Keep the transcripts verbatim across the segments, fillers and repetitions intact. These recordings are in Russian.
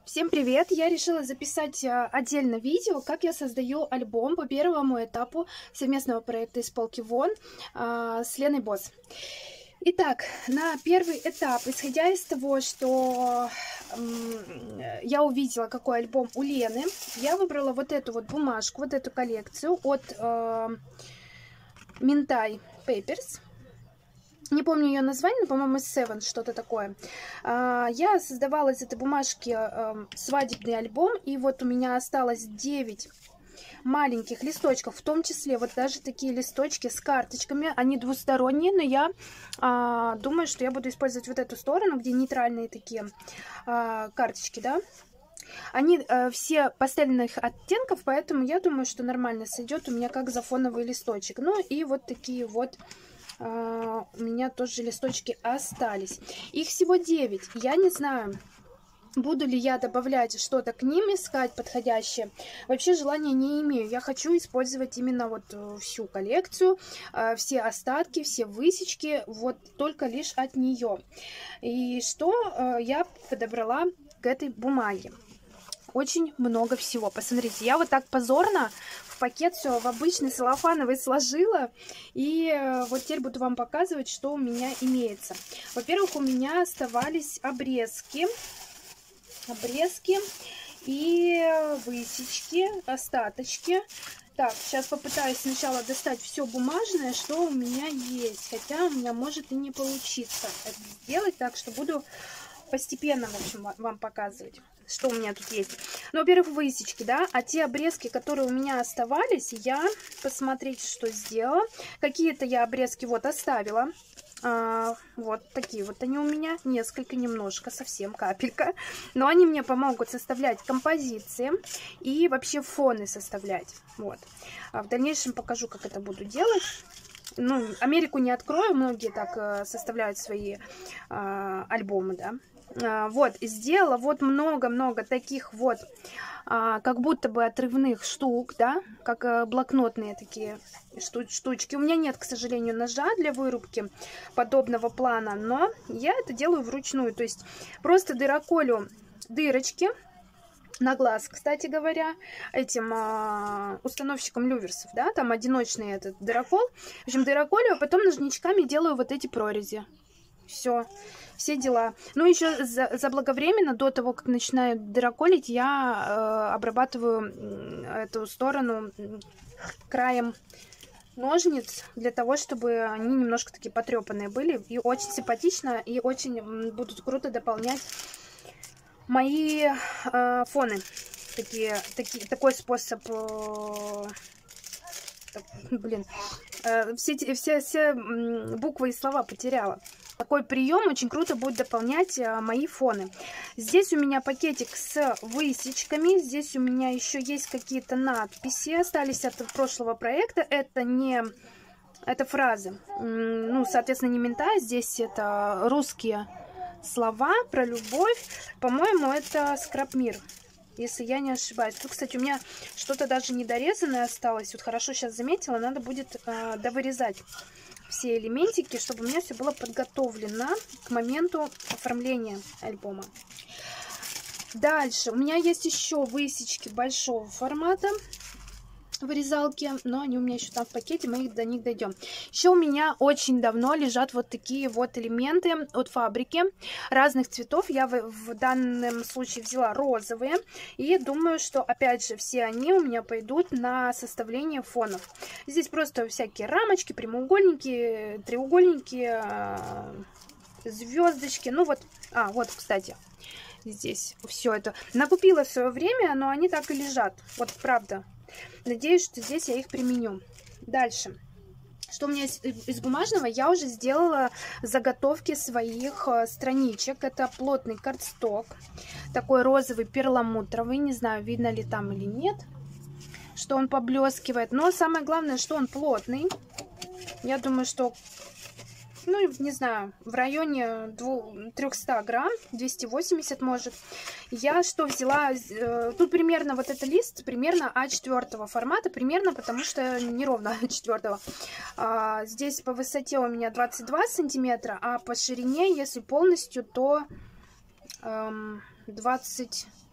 Всем привет! Я решила записать отдельно видео, как я создаю альбом по первому этапу совместного проекта «Из полки вон» с Леной Босс. Итак, на первый этап, исходя из того, что я увидела, какой альбом у Лены, я выбрала вот эту вот бумажку, вот эту коллекцию от Mintai Papers. Не помню ее название, но, по-моему, Seven, что-то такое. Я создавала из этой бумажки свадебный альбом, и вот у меня осталось девять маленьких листочков, в том числе вот даже такие листочки с карточками. Они двусторонние, но я а, думаю, что я буду использовать вот эту сторону, где нейтральные такие а, карточки, да. Они а, все пастельных оттенков, поэтому я думаю, что нормально сойдет у меня как за фоновый листочек. Ну и вот такие вот Uh, у меня тоже листочки остались. Их всего девять. Я не знаю, буду ли я добавлять что-то к ним, искать подходящее. Вообще желания не имею. Я хочу использовать именно вот всю коллекцию, uh, все остатки, все высечки, вот только лишь от нее. И что uh, я подобрала к этой бумаге? Очень много всего. Посмотрите, я вот так позорно в пакет все в обычный целлофановый сложила. И вот теперь буду вам показывать, что у меня имеется. Во-первых, у меня оставались обрезки. Обрезки и высечки, остаточки. Так, сейчас попытаюсь сначала достать все бумажное, что у меня есть. Хотя у меня может и не получиться это сделать, так что буду постепенно, в общем, вам показывать, что у меня тут есть. Ну, во-первых, высечки, да, а те обрезки, которые у меня оставались, я, посмотрите, что сделала. Какие-то я обрезки вот оставила. А, вот такие вот они у меня, несколько, немножко, совсем капелька. Но они мне помогут составлять композиции и вообще фоны составлять. Вот. А в дальнейшем покажу, как это буду делать. Ну, Америку не открою, многие так э, составляют свои э, альбомы, да. Э, вот, сделала вот много-много таких вот, э, как будто бы отрывных штук, да, как э, блокнотные такие шту штучки. У меня нет, к сожалению, ножа для вырубки подобного плана, но я это делаю вручную, то есть просто дыроколю дырочки на глаз, кстати говоря, этим а, установщиком люверсов, да, там одиночный этот дырокол. В общем, дыроколю, а потом ножничками делаю вот эти прорези. Все, все дела. Ну, еще за, заблаговременно, до того, как начинаю дыроколить, я э, обрабатываю эту сторону краем ножниц, для того, чтобы они немножко такие потрепанные были. И очень симпатично, и очень будут круто дополнять мои э, фоны. Такие, такие, такой способ... Э, так, блин. Э, все, все, все буквы и слова потеряла. Такой прием очень круто будет дополнять э, мои фоны. Здесь у меня пакетик с высечками. Здесь у меня еще есть какие-то надписи. Остались от прошлого проекта. Это не... Это фразы. Ну, соответственно, не Mintai. Здесь это русские слова про любовь. По-моему, это Скрабмир, если я не ошибаюсь. Тут, кстати, у меня что-то даже недорезанное осталось. Вот хорошо сейчас заметила, надо будет э, довырезать все элементики, чтобы у меня все было подготовлено к моменту оформления альбома. Дальше у меня есть еще высечки большого формата, вырезалки, но они у меня еще там в пакете, мы их до них дойдем. Еще у меня очень давно лежат вот такие вот элементы от фабрики разных цветов. Я в, в данном случае взяла розовые, и думаю, что опять же все они у меня пойдут на составление фонов. Здесь просто всякие рамочки, прямоугольники, треугольники, звездочки. Ну вот, а вот, кстати, здесь все это накупила в свое время, но они так и лежат. Вот правда. Надеюсь, что здесь я их применю. Дальше. Что у меня из, из бумажного? Я уже сделала заготовки своих страничек. Это плотный картсток. Такой розовый перламутровый. Не знаю, видно ли там или нет, что он поблескивает. Но самое главное, что он плотный. Я думаю, что... Ну, не знаю, в районе трёхсот грамм, двести восемьдесят может. Я что взяла? Тут примерно вот этот лист, примерно а четыре формата, примерно, потому что неровно а четыре. А, здесь по высоте у меня двадцать два сантиметра, а по ширине, если полностью, то эм, двадцать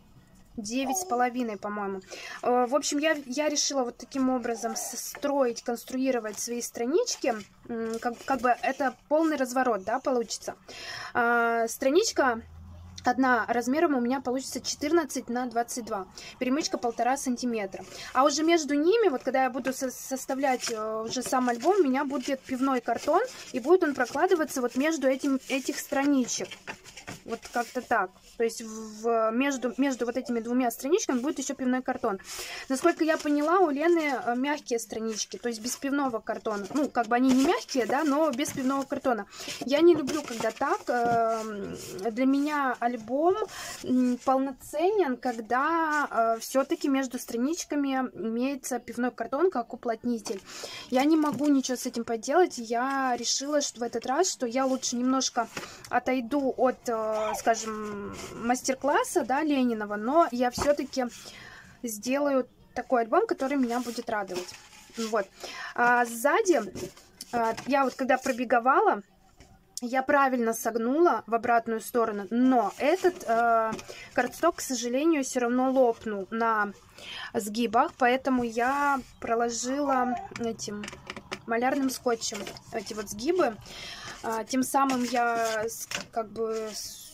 девять с половиной, по-моему. В общем, я, я решила вот таким образом строить, конструировать свои странички. Как, как бы это полный разворот, да, получится. А, страничка одна размером у меня получится четырнадцать на двадцать два. Перемычка полтора сантиметра. А уже между ними, вот когда я буду со составлять уже сам альбом, у меня будет пивной картон. И будет он прокладываться вот между этим, этих страничек. Вот как-то так. То есть в, между, между вот этими двумя страничками будет еще пивной картон. Насколько я поняла, у Лены мягкие странички, то есть без пивного картона. Ну, как бы они не мягкие, да, но без пивного картона. Я не люблю, когда так. Для меня альбом полноценен, когда все-таки между страничками имеется пивной картон как уплотнитель. Я не могу ничего с этим поделать. Я решила, что в этот раз, что я лучше немножко отойду от, скажем, мастер-класса, да, Ленинова, но я все-таки сделаю такой альбом, который меня будет радовать. Вот. А сзади, а, я вот когда пробеговала, я правильно согнула в обратную сторону, но этот э, картсток, к сожалению, все равно лопнул на сгибах, поэтому я проложила этим малярным скотчем эти вот сгибы. А, тем самым я как бы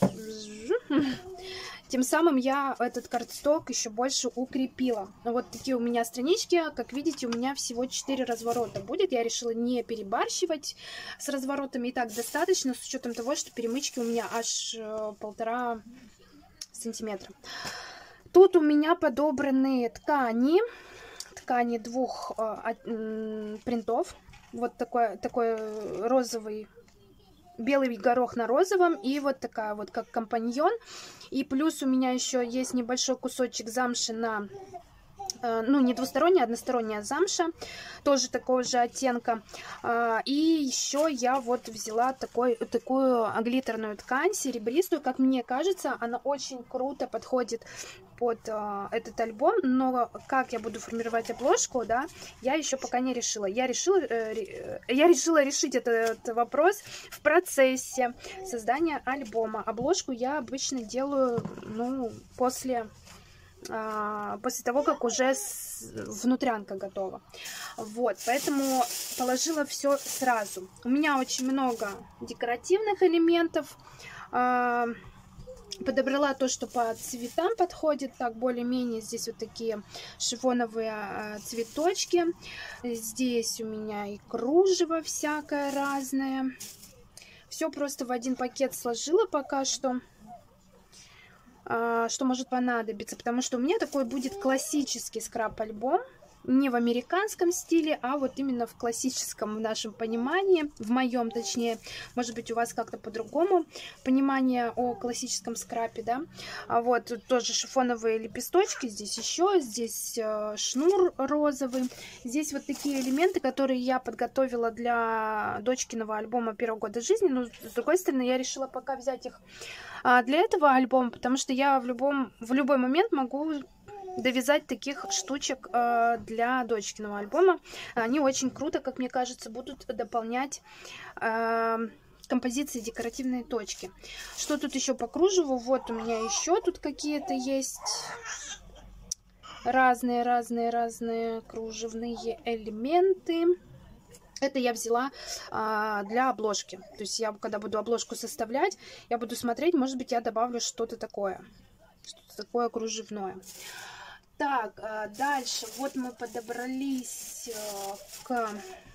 тем самым я этот картсток еще больше укрепила. Вот такие у меня странички. Как видите, у меня всего четыре разворота будет. Я решила не перебарщивать с разворотами. И так достаточно, с учетом того, что перемычки у меня аж полтора сантиметра. Тут у меня подобраны ткани. Ткани двух э, принтов. Вот такой, такой розовый, белый горох на розовом, и вот такая вот как компаньон. И плюс у меня еще есть небольшой кусочек замши на, э, ну не двусторонняя, а односторонняя замша, тоже такого же оттенка. Э, и еще я вот взяла такой, такую глиттерную ткань, серебристую, как мне кажется, она очень круто подходит под э, этот альбом, но как я буду формировать обложку, да, я еще пока не решила. Я решила, э, я решила решить этот, этот вопрос в процессе создания альбома. Обложку я обычно делаю, ну, после, э, после того, как уже с, внутрянка готова. Вот, поэтому положила все сразу. У меня очень много декоративных элементов. Э, Подобрала то, что по цветам подходит, так более-менее. Здесь вот такие шифоновые а, цветочки. Здесь у меня и кружево всякое разное. Все просто в один пакет сложила пока что, а, что может понадобиться. Потому что у меня такой будет классический скраб-альбом. Не в американском стиле, а вот именно в классическом, в нашем понимании, в моем точнее, может быть у вас как-то по-другому понимание о классическом скрапе, да. А вот тут тоже шифоновые лепесточки, здесь еще, здесь э, шнур розовый, здесь вот такие элементы, которые я подготовила для дочкиного альбома первого года жизни, но с другой стороны я решила пока взять их а, для этого альбома, потому что я в любом, в любой момент могу довязать таких штучек э, для дочкиного альбома. Они очень круто, как мне кажется, будут дополнять э, композиции, декоративные точки. Что тут еще по кружеву? Вот у меня еще тут какие-то есть разные, разные, разные кружевные элементы. Это я взяла а, для обложки. То есть я, когда буду обложку составлять, я буду смотреть, может быть, я добавлю что-то такое. Что-то такое кружевное. Так, дальше вот мы подобрались к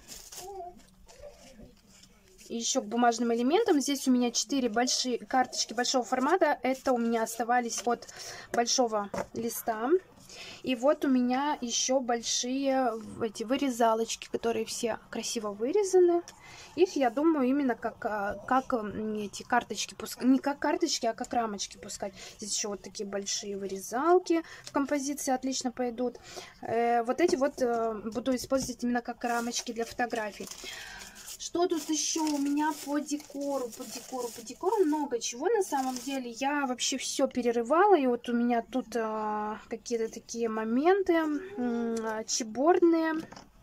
еще к бумажным элементам. Здесь у меня четыре большие карточки большого формата. Это у меня оставались от большого листа. И вот у меня еще большие эти вырезалочки, которые все красиво вырезаны. Их, я думаю, именно как, как эти карточки пускать. Не как карточки, а как рамочки пускать. Здесь еще вот такие большие вырезалки в композиции отлично пойдут. Э, вот эти вот э, буду использовать именно как рамочки для фотографий. Что тут еще у меня по декору? По декору, по декору много чего на самом деле. Я вообще все перерывала. И вот у меня тут э, какие-то такие моменты э, чипбордные.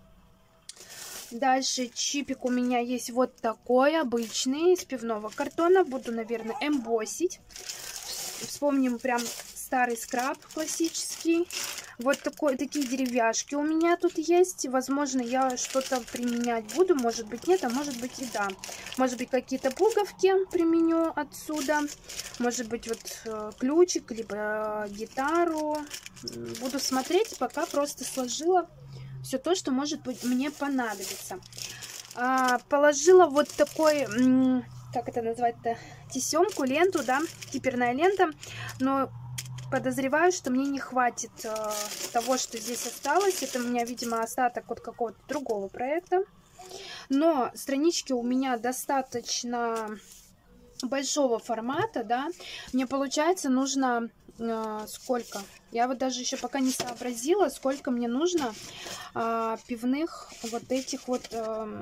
Дальше чипик у меня есть вот такой обычный, из пивного картона. Буду, наверное, эмбоссить. Вспомним прям старый скраб классический. Вот такой, такие деревяшки у меня тут есть. Возможно, я что-то применять буду. Может быть, нет, а может быть и да. Может быть, какие-то пуговки применю отсюда. Может быть, вот ключик, либо гитару. Буду смотреть, пока просто сложила все то, что может быть мне понадобится. А, положила вот такой, как это назвать-то, тесемку, ленту, да, киперная лента. Но подозреваю, что мне не хватит э, того, что здесь осталось. Это у меня, видимо, остаток от какого-то другого проекта. Но странички у меня достаточно большого формата, да. Мне, получается, нужно э, сколько? Я вот даже еще пока не сообразила, сколько мне нужно э, пивных вот этих вот э,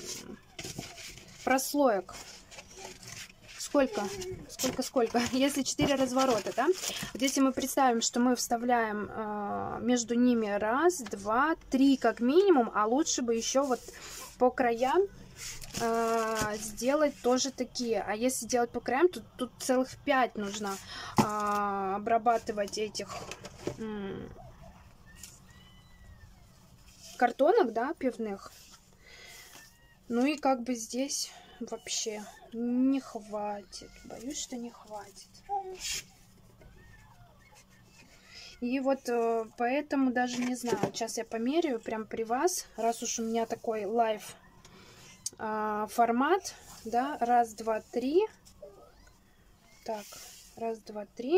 прослоек. Сколько? Сколько, сколько? Если четыре разворота, да? Вот если мы представим, что мы вставляем э, между ними раз, два, три как минимум, а лучше бы еще вот по краям э, сделать тоже такие. А если делать по краям, то тут целых пять нужно э, обрабатывать этих э, картонок, да, пивных. Ну и как бы здесь вообще не хватит. Боюсь, что не хватит. И вот э, поэтому даже не знаю. Сейчас я померяю прям при вас. Раз уж у меня такой лайв э, формат. Да, раз, два, три. Так, раз, два, три.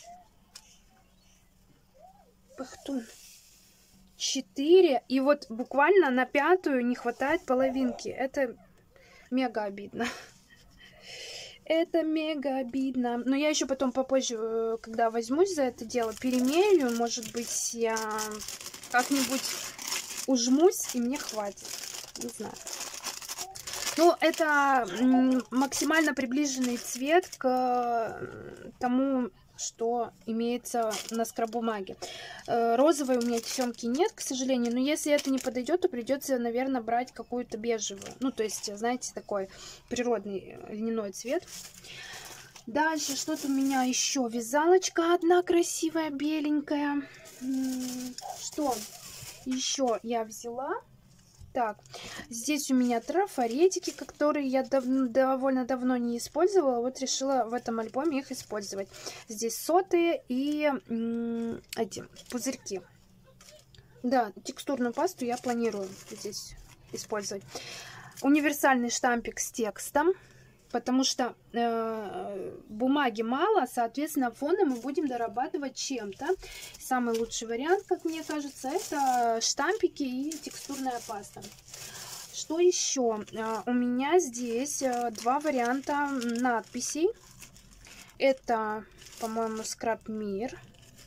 Пыхтун. Четыре. И вот буквально на пятую не хватает половинки. Это мега обидно. Это мега обидно. Но я еще потом попозже, когда возьмусь за это дело, перемерю. Может быть, я как-нибудь ужмусь, и мне хватит. Не знаю. Ну, это максимально приближенный цвет к тому, что имеется на скраб-бумаге. Розовой у меня тесемки нет, к сожалению, но если это не подойдет, то придется, наверное, брать какую-то бежевую. Ну, то есть, знаете, такой природный льняной цвет. Дальше что-то у меня еще. Вязалочка одна красивая, беленькая. Что еще я взяла? Так, здесь у меня трафаретики, которые я дав довольно давно не использовала. Вот решила в этом альбоме их использовать. Здесь сотые и эти пузырьки. Да, текстурную пасту я планирую здесь использовать. Универсальный штампик с текстом. Потому что э, бумаги мало, соответственно, фоны мы будем дорабатывать чем-то. Самый лучший вариант, как мне кажется, это штампики и текстурная паста. Что еще? Э, у меня здесь э, два варианта надписей. Это, по-моему, Скраб Мир.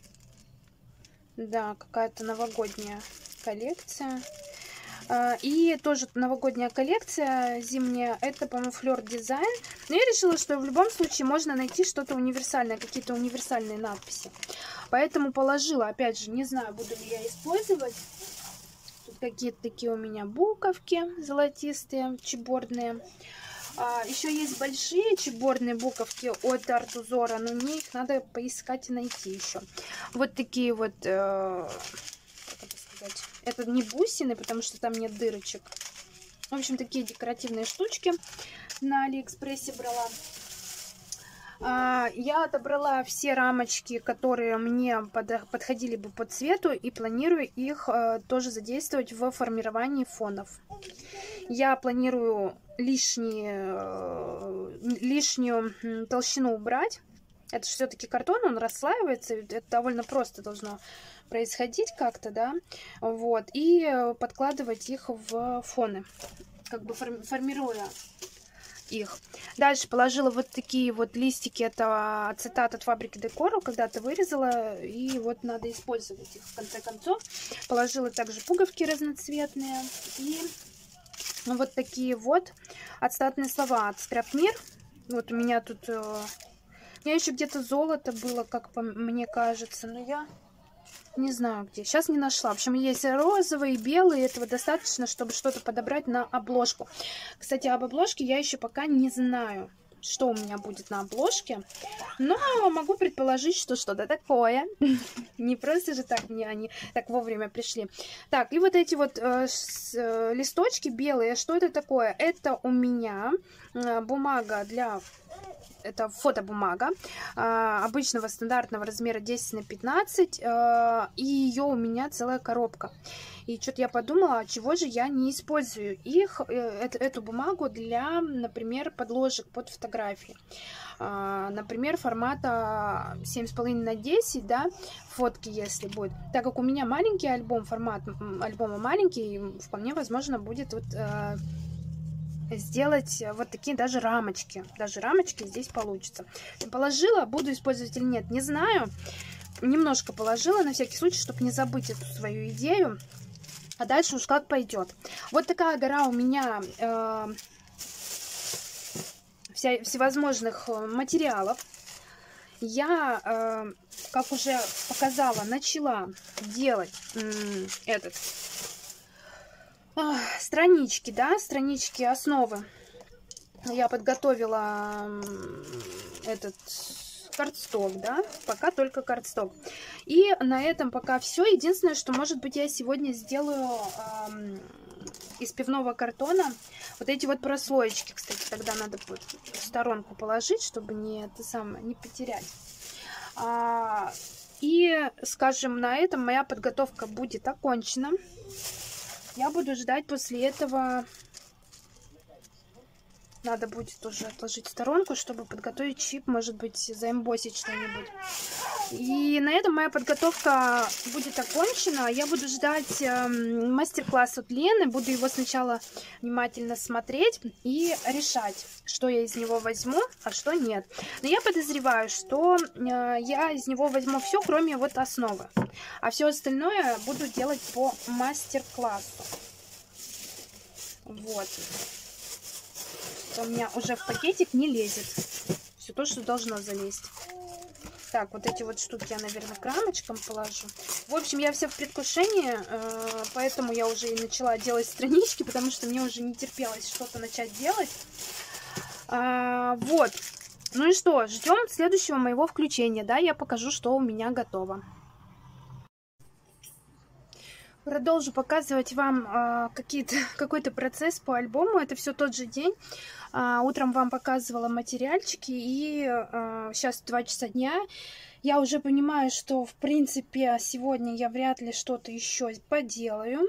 Да, какая-то новогодняя коллекция. И тоже новогодняя коллекция зимняя, это, по-моему, Fleur Design. Но я решила, что в любом случае можно найти что-то универсальное, какие-то универсальные надписи. Поэтому положила, опять же, не знаю, буду ли я использовать. Тут какие-то такие у меня буковки золотистые, чибордные. А, еще есть большие чибордные буковки от Art Uzora, но мне их надо поискать и найти еще. Вот такие вот... Э Это не бусины, потому что там нет дырочек. В общем, такие декоративные штучки на Алиэкспрессе брала. Я отобрала все рамочки, которые мне подходили бы по цвету, и планирую их тоже задействовать в формировании фонов. Я планирую лишние, лишнюю толщину убрать. Это же все-таки картон, он расслаивается, это довольно просто должно происходить как-то, да, вот, и подкладывать их в фоны, как бы формируя их. Дальше положила вот такие вот листики, это ацетат от фабрики Декора, когда-то вырезала, и вот надо использовать их в конце концов. Положила также пуговки разноцветные, и вот такие вот ацетатные слова от Скраб Мир. Вот у меня тут... У меня еще где-то золото было, как по мне кажется, но я не знаю где. Сейчас не нашла. В общем, есть розовые, белые. Этого достаточно, чтобы что-то подобрать на обложку. Кстати, об обложке я еще пока не знаю. что у меня будет на обложке, но могу предположить, что что-то такое. Не просто же так мне они так вовремя пришли. Так, и вот эти вот э, с, э, листочки белые, что это такое? Это у меня э, бумага для... Это фотобумага э, обычного стандартного размера десять на пятнадцать, э, и ее у меня целая коробка. И что-то я подумала, чего же я не использую их, э, эту, эту бумагу для, например, подложек под фотографии. Э, например, формата семь с половиной на десять, да, фотки, если будет. Так как у меня маленький альбом, формат альбома маленький, вполне возможно будет вот... Э, сделать вот такие даже рамочки. Даже рамочки здесь получится. Положила, буду использовать или нет, не знаю. Немножко положила на всякий случай, чтобы не забыть эту свою идею. А дальше уж как пойдет. Вот такая гора у меня э, вся, всевозможных материалов. Я, э, как уже показала, начала делать э, этот... странички, да, странички основы. Я подготовила этот картсток, да, пока только картсток. И на этом пока все. Единственное, что, может быть, я сегодня сделаю э, из пивного картона вот эти вот прослоечки. Кстати, тогда надо будет в сторонку положить, чтобы не, это самое, не потерять. А, и, скажем, на этом моя подготовка будет окончена. Я буду ждать после этого. Надо будет уже отложить в сторонку, чтобы подготовить чип, может быть, заэмбосить что-нибудь. И на этом моя подготовка будет окончена. Я буду ждать э, мастер-класс от Лены. Буду его сначала внимательно смотреть и решать, что я из него возьму, а что нет. Но я подозреваю, что э, я из него возьму все, кроме вот основы. А все остальное буду делать по мастер-классу. Вот. У меня уже в пакетик не лезет все то, что должно залезть. Так, вот эти вот штуки я, наверное, к рамочкам положу. В общем, я вся в предвкушении, поэтому я уже и начала делать странички, потому что мне уже не терпелось что-то начать делать. Вот. Ну и что, ждем следующего моего включения, да, я покажу, что у меня готово. Продолжу показывать вам э, какие-то, какой-то процесс по альбому. Это все тот же день. Э, утром вам показывала материальчики. И э, сейчас два часа дня. Я уже понимаю, что в принципе сегодня я вряд ли что-то еще поделаю.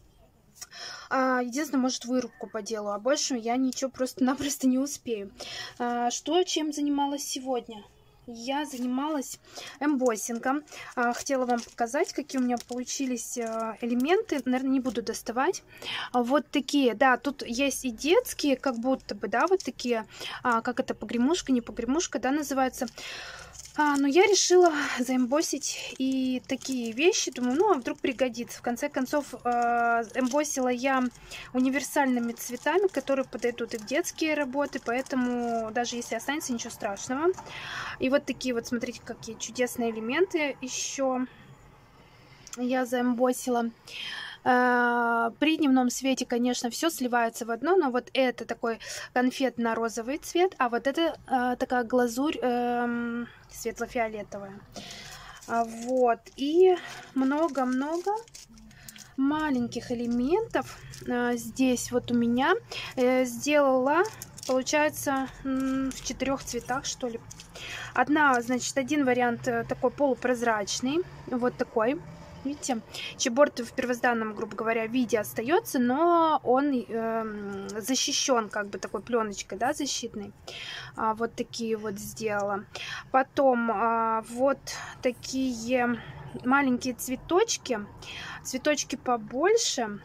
Э, единственное, может, вырубку поделаю. А больше я ничего просто-напросто не успею. Э, что, чем занималась сегодня? Я занималась эмбоссингом. Хотела вам показать, какие у меня получились элементы. Наверное, не буду доставать. Вот такие, да, тут есть и детские, как будто бы, да, вот такие, как это, погремушка, не погремушка, да, называется. А, но я решила заэмбоссить и такие вещи. Думаю, ну, а вдруг пригодится. В конце концов, э, эмбоссила я универсальными цветами, которые подойдут и в детские работы. Поэтому даже если останется, ничего страшного. И вот такие вот, смотрите, какие чудесные элементы еще я заэмбоссила. При дневном свете, конечно, все сливается в одно, но вот это такой конфетно-розовый цвет, а вот это э, такая глазурь э, светло-фиолетовая. Вот, и много-много маленьких элементов э, здесь вот у меня э, сделала, получается, в четырех цветах, что ли. Одна, значит, один вариант такой полупрозрачный, вот такой. Видите, чипборд в первозданном, грубо говоря, виде остается, но он э, защищен как бы такой пленочкой, да, защитной. А, вот такие вот сделала. Потом а, вот такие маленькие цветочки, цветочки побольше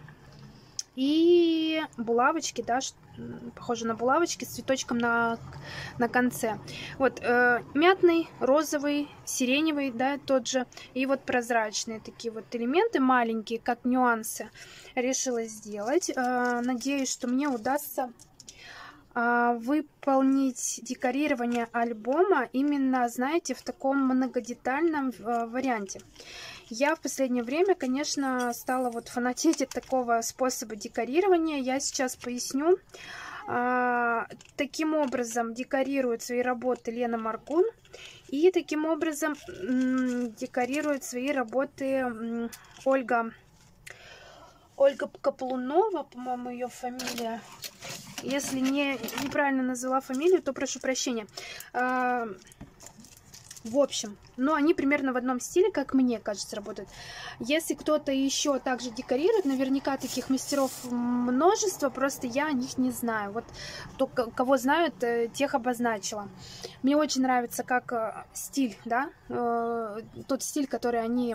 и булавочки, да, похоже на булавочки с цветочком на, на конце. Вот э, мятный, розовый, сиреневый, да, тот же. И вот прозрачные такие вот элементы, маленькие, как нюансы, решила сделать. Э, надеюсь, что мне удастся э, выполнить декорирование альбома именно, знаете, в таком многодетальном э, варианте. Я в последнее время, конечно, стала вот фанатеть от такого способа декорирования. Я сейчас поясню. А, таким образом декорирует свои работы Лена Маркун. И таким образом декорирует свои работы Ольга, Ольга Каплунова, по-моему, ее фамилия. Если не, неправильно назвала фамилию, то прошу прощения. А, в общем, но они примерно в одном стиле, как мне кажется, работают. Если кто-то еще также декорирует, наверняка таких мастеров множество, просто я о них не знаю. Вот то, кого знают, тех обозначила. Мне очень нравится как стиль, да, тот стиль, который они,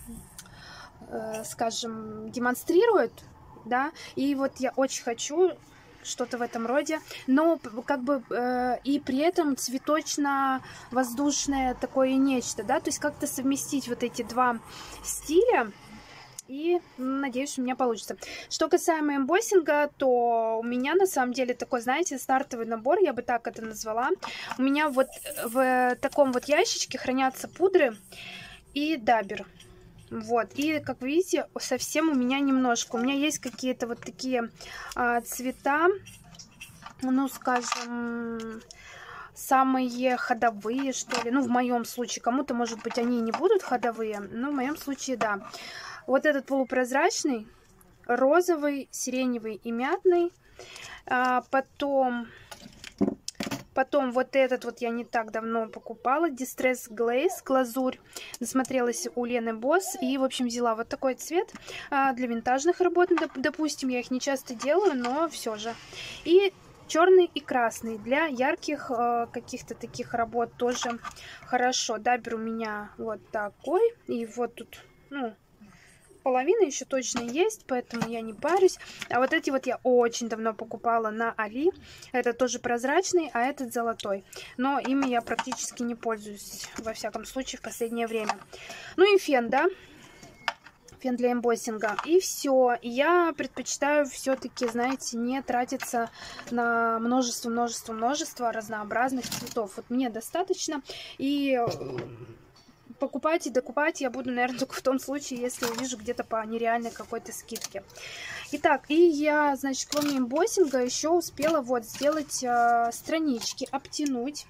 скажем, демонстрируют, да, и вот я очень хочу что-то в этом роде, но как бы э, и при этом цветочно-воздушное такое нечто, да, то есть как-то совместить вот эти два стиля, и надеюсь, у меня получится. Что касаемо эмбоссинга, то у меня на самом деле такой, знаете, стартовый набор, я бы так это назвала. У меня вот в таком вот ящичке хранятся пудры и дабер. Вот, и как вы видите, совсем у меня немножко. У меня есть какие-то вот такие а, цвета, ну, скажем, самые ходовые, что ли. Ну, в моем случае, кому-то, может быть, они не будут ходовые, но в моем случае, да. Вот этот полупрозрачный, розовый, сиреневый и мятный. А, потом... Потом вот этот вот я не так давно покупала. Distress Glaze, глазурь. Насмотрелась у Лены Босс. И, в общем, взяла вот такой цвет а, для винтажных работ. Допустим, я их не часто делаю, но все же. И черный и красный. Для ярких а, каких-то таких работ тоже хорошо. Дабер у меня вот такой. И вот тут, ну... половина еще точно есть, поэтому я не парюсь. А вот эти вот я очень давно покупала на Али. Это тоже прозрачный, а этот золотой. Но ими я практически не пользуюсь, во всяком случае, в последнее время. Ну и фен, да? Фен для эмбоссинга. И все. Я предпочитаю все-таки, знаете, не тратиться на множество, множество, множество разнообразных цветов. Вот мне достаточно. И... покупать и докупать я буду, наверное, только в том случае, если увижу где-то по нереальной какой-то скидке. Итак, и я, значит, кроме эмбоссинга еще успела вот сделать э, странички, обтянуть,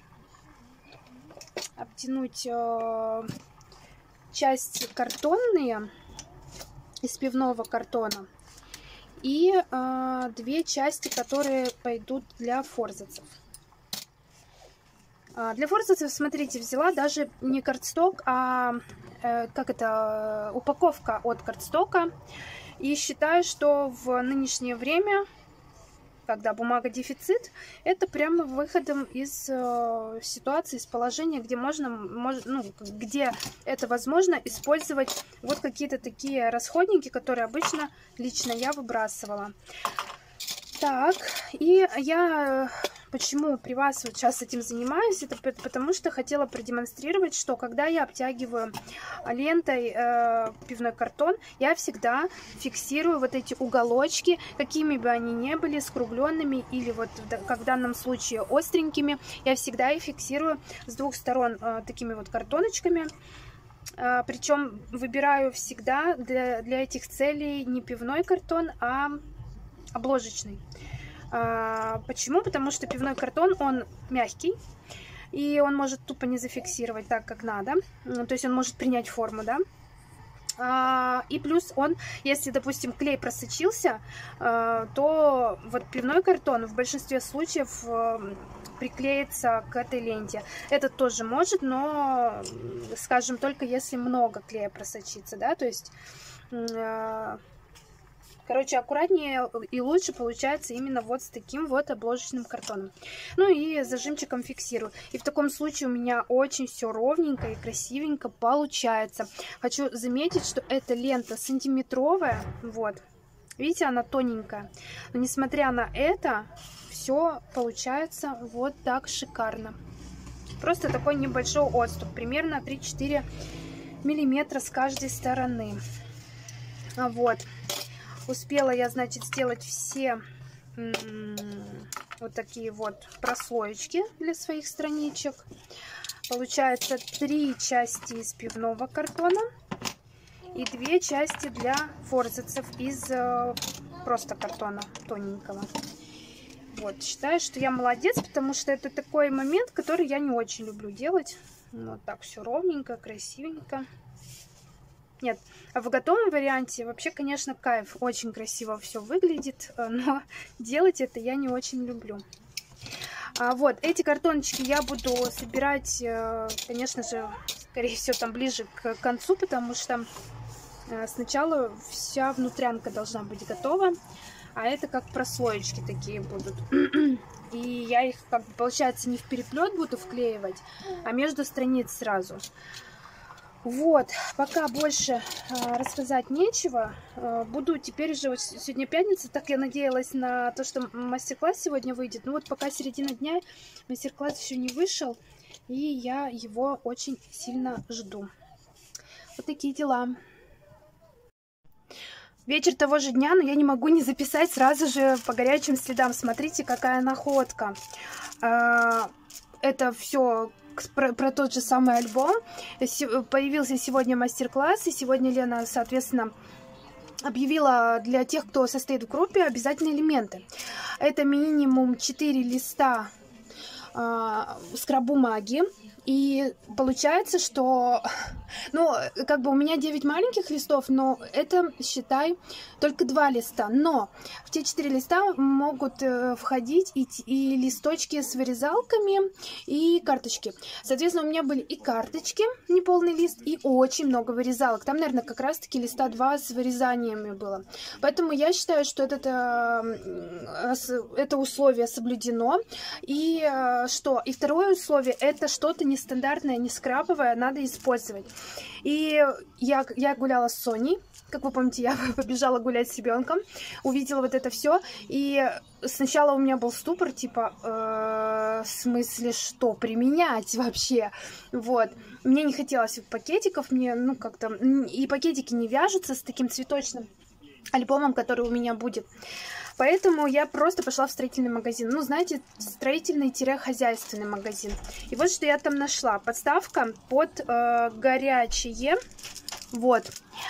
обтянуть э, части картонные из пивного картона и э, две части, которые пойдут для форзацев. Для форзацев, смотрите, взяла даже не картсток, а э, как это, упаковка от картстока. И считаю, что в нынешнее время, когда бумага дефицит, это прямо выходом из э, ситуации, из положения, где можно, мож, ну, где это возможно использовать вот какие-то такие расходники, которые обычно лично я выбрасывала. Так, и я... Почему при вас вот сейчас этим занимаюсь? Это потому что хотела продемонстрировать, что когда я обтягиваю лентой э, пивной картон, я всегда фиксирую вот эти уголочки, какими бы они ни были, скругленными или вот как в данном случае остренькими. Я всегда их фиксирую с двух сторон э, такими вот картоночками. Э, причем выбираю всегда для, для этих целей не пивной картон, а обложечный. А, почему? Потому что пивной картон, он мягкий, и он может тупо не зафиксировать так, как надо. То есть он может принять форму, да. А, и плюс он, если, допустим, клей просочился, а, то вот пивной картон в большинстве случаев а, приклеится к этой ленте. Этот тоже может, но, скажем, только если много клея просочится, да, то есть... А, короче, аккуратнее и лучше получается именно вот с таким вот обложечным картоном. Ну и зажимчиком фиксирую. И в таком случае у меня очень все ровненько и красивенько получается. Хочу заметить, что эта лента сантиметровая. Вот. Видите, она тоненькая. Но несмотря на это, все получается вот так шикарно. Просто такой небольшой отступ. Примерно три-четыре миллиметра с каждой стороны. Вот. Успела я, значит, сделать все вот такие вот прослоечки для своих страничек. Получается три части из пивного картона и две части для форзацев из просто картона тоненького. Вот, считаю, что я молодец, потому что это такой момент, который я не очень люблю делать. Вот так все ровненько, красивенько. Нет, а в готовом варианте вообще, конечно, кайф. Очень красиво все выглядит, но делать это я не очень люблю. А вот эти картончики я буду собирать, конечно же, скорее всего, там ближе к концу, потому что сначала вся внутрянка должна быть готова, а это как прослоечки такие будут. И я их, как бы, получается, не в переплет буду вклеивать, а между страниц сразу. Вот, пока больше э, рассказать нечего. Э, буду теперь уже, вот сегодня пятница, так я надеялась на то, что мастер-класс сегодня выйдет. Но вот пока середина дня, мастер-класс еще не вышел, и я его очень сильно жду. Вот такие дела. Вечер того же дня, но я не могу не записать сразу же по горячим следам. Смотрите, какая находка. Э, это все... Про, про тот же самый альбом. Появился сегодня мастер-класс, и сегодня Лена, соответственно, объявила для тех, кто состоит в группе, обязательные элементы. Это минимум четыре листа э, скраб-бумаги. И получается, что, ну, как бы у меня девять маленьких листов, но это, считай, только два листа. Но в те четыре листа могут э, входить и, и листочки с вырезалками, и карточки. Соответственно, у меня были и карточки, неполный лист, и очень много вырезалок. Там, наверное, как раз-таки листа два с вырезаниями было. Поэтому я считаю, что этот, э, это условие соблюдено. И э, что? И второе условие, это что-то не нестандартное, не скрабовое, надо использовать. И я, я гуляла с Соней, как вы помните, я побежала гулять с ребенком, увидела вот это все, и сначала у меня был ступор, типа, э, в смысле, что применять вообще, вот. Мне не хотелось пакетиков, мне, ну, как-то, и пакетики не вяжутся с таким цветочным альбомом, который у меня будет. Поэтому я просто пошла в строительный магазин. Ну, знаете, строительный-хозяйственный магазин. И вот что я там нашла. Подставка под э, горячее. Вот.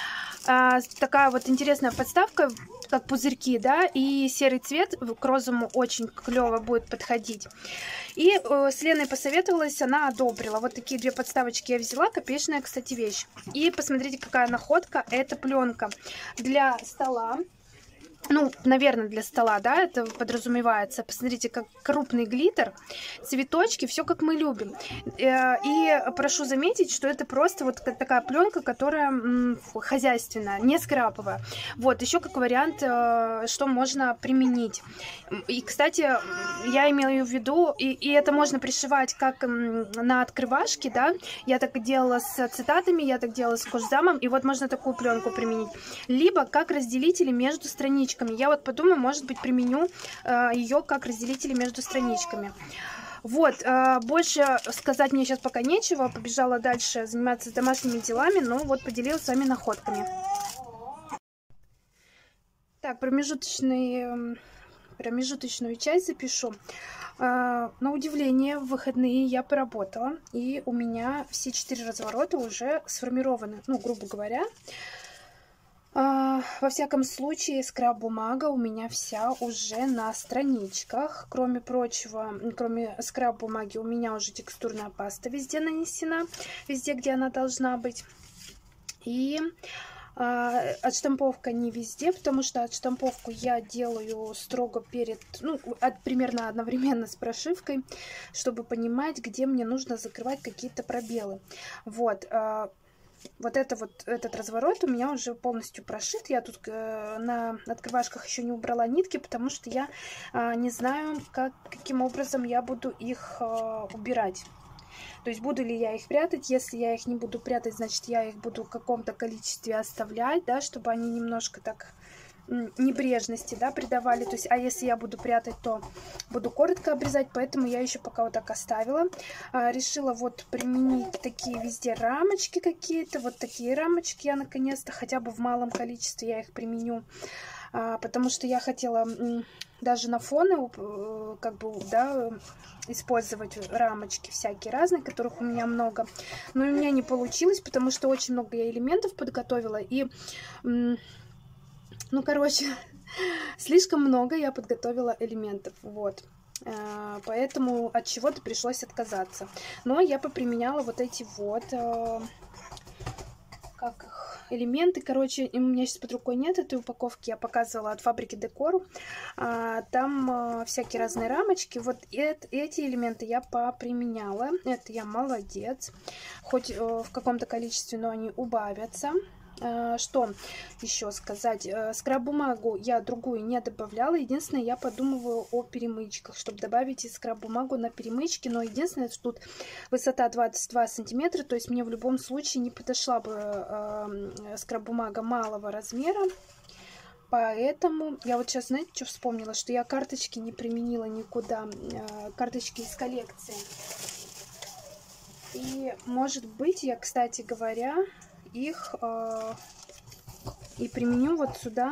А, такая вот интересная подставка, как пузырьки, да, и серый цвет к розовому очень клево будет подходить. И э, с Леной посоветовалась, она одобрила. Вот такие две подставочки я взяла, копеечная, кстати, вещь. И посмотрите, какая находка. Это пленка для стола. Ну, наверное, для стола, да, это подразумевается. Посмотрите, как крупный глиттер, цветочки, все как мы любим. И прошу заметить, что это просто вот такая пленка, которая м, хозяйственная, не скраповая. Вот, еще как вариант, что можно применить. И, кстати, я имею в виду, и, и это можно пришивать как на открывашке, да. Я так делала с цитатами, я так делала с кожзамом, и вот можно такую пленку применить. Либо как разделители между страничками. Я вот подумаю, может быть, применю э, ее как разделители между страничками. Вот, э, больше сказать мне сейчас пока нечего. Побежала дальше заниматься домашними делами, но вот поделилась с вами находками. Так, промежуточный, промежуточную часть запишу. Э, на удивление, в выходные я поработала, и у меня все четыре разворота уже сформированы, ну, грубо говоря. Uh, во всяком случае, скраб-бумага у меня вся уже на страничках. Кроме прочего, кроме скраб-бумаги, у меня уже текстурная паста везде нанесена, везде, где она должна быть. И uh, отштамповка не везде, потому что отштамповку я делаю строго перед, ну, от, примерно одновременно с прошивкой, чтобы понимать, где мне нужно закрывать какие-то пробелы. Вот. Uh, Вот это вот, этот разворот у меня уже полностью прошит. Я тут э, на открывашках еще не убрала нитки, потому что я э, не знаю, как, каким образом я буду их э, убирать. То есть буду ли я их прятать. Если я их не буду прятать, значит я их буду в каком-то количестве оставлять, да, чтобы они немножко так небрежности, да, придавали. То есть, а если я буду прятать, то буду коротко обрезать, поэтому я еще пока вот так оставила. А, решила вот применить такие везде рамочки какие-то, вот такие рамочки я наконец-то, хотя бы в малом количестве я их применю, а, потому что я хотела даже на фоны, как бы, да, использовать рамочки всякие разные, которых у меня много, но у меня не получилось, потому что очень много я элементов подготовила, и ну, короче, Слишком много я подготовила элементов, вот. Поэтому от чего-то пришлось отказаться. Но я поприменяла вот эти вот как их, элементы. Короче, у меня сейчас под рукой нет этой упаковки. Я показывала от фабрики Декор. Там всякие разные рамочки. Вот эти элементы я поприменяла. Это я молодец. Хоть в каком-то количестве, но они убавятся. Что еще сказать? Скраб-бумагу я другую не добавляла. Единственное, я подумываю о перемычках, чтобы добавить скраб-бумагу на перемычки. Но единственное, что тут высота двадцать два сантиметра. То есть мне в любом случае не подошла бы э, скраб-бумага малого размера. Поэтому я вот сейчас, знаете, что вспомнила? Что я карточки не применила никуда. Э, карточки из коллекции. И может быть, я, кстати говоря, их э, и применю вот сюда.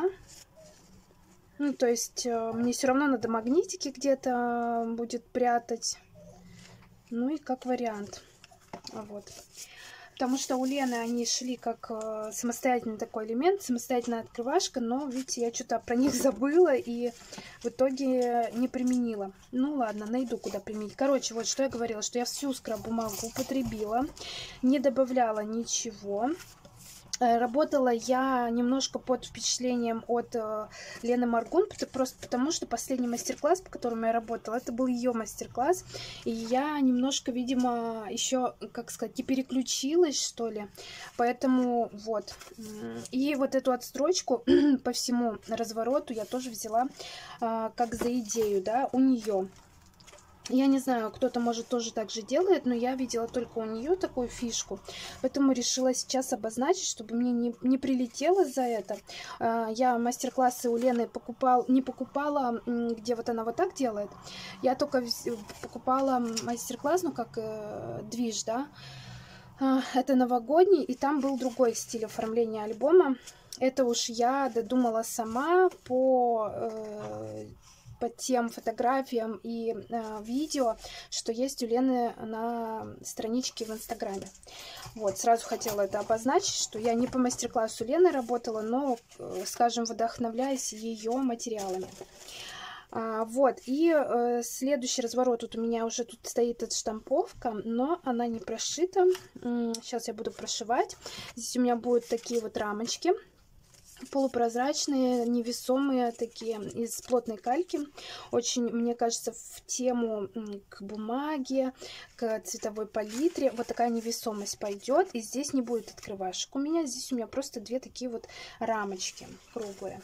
Ну, то есть э, мне все равно надо магнитики где-то будет прятать. Ну и как вариант. Вот. Потому что у Лены они шли как э, самостоятельный такой элемент, самостоятельная открывашка, но, видите, я что-то про них забыла и в итоге не применила. Ну ладно, найду куда применить. Короче, вот что я говорила, что я всю скраб-бумагу употребила, не добавляла ничего. Работала я немножко под впечатлением от э, Лены Моргун, просто потому что последний мастер-класс, по которому я работала, это был ее мастер-класс. И я немножко, видимо, еще, как сказать, не переключилась, что ли. Поэтому вот. И вот эту отстрочку по всему развороту я тоже взяла э, как за идею, да, у нее. Я не знаю, кто-то, может, тоже так же делает, но я видела только у нее такую фишку. Поэтому решила сейчас обозначить, чтобы мне не, не прилетело за это. Я мастер-классы у Лены покупал, не покупала, где вот она вот так делает. Я только покупала мастер-класс, ну, как э, движ, да. Это новогодний, и там был другой стиль оформления альбома. Это уж я додумала сама по... Э, по тем фотографиям и э, видео, что есть у Лены на страничке в Инстаграме. Вот, сразу хотела это обозначить, что я не по мастер-классу Лены работала, но, э, скажем, вдохновляясь ее материалами. А, вот, и э, следующий разворот, тут у меня уже тут стоит отштамповка, но она не прошита. Сейчас я буду прошивать. Здесь у меня будут такие вот рамочки. Полупрозрачные, невесомые, такие, из плотной кальки. Очень, мне кажется, в тему к бумаге, к цветовой палитре. Вот такая невесомость пойдет. И здесь не будет открывашек у меня. Здесь у меня просто две такие вот рамочки круглые.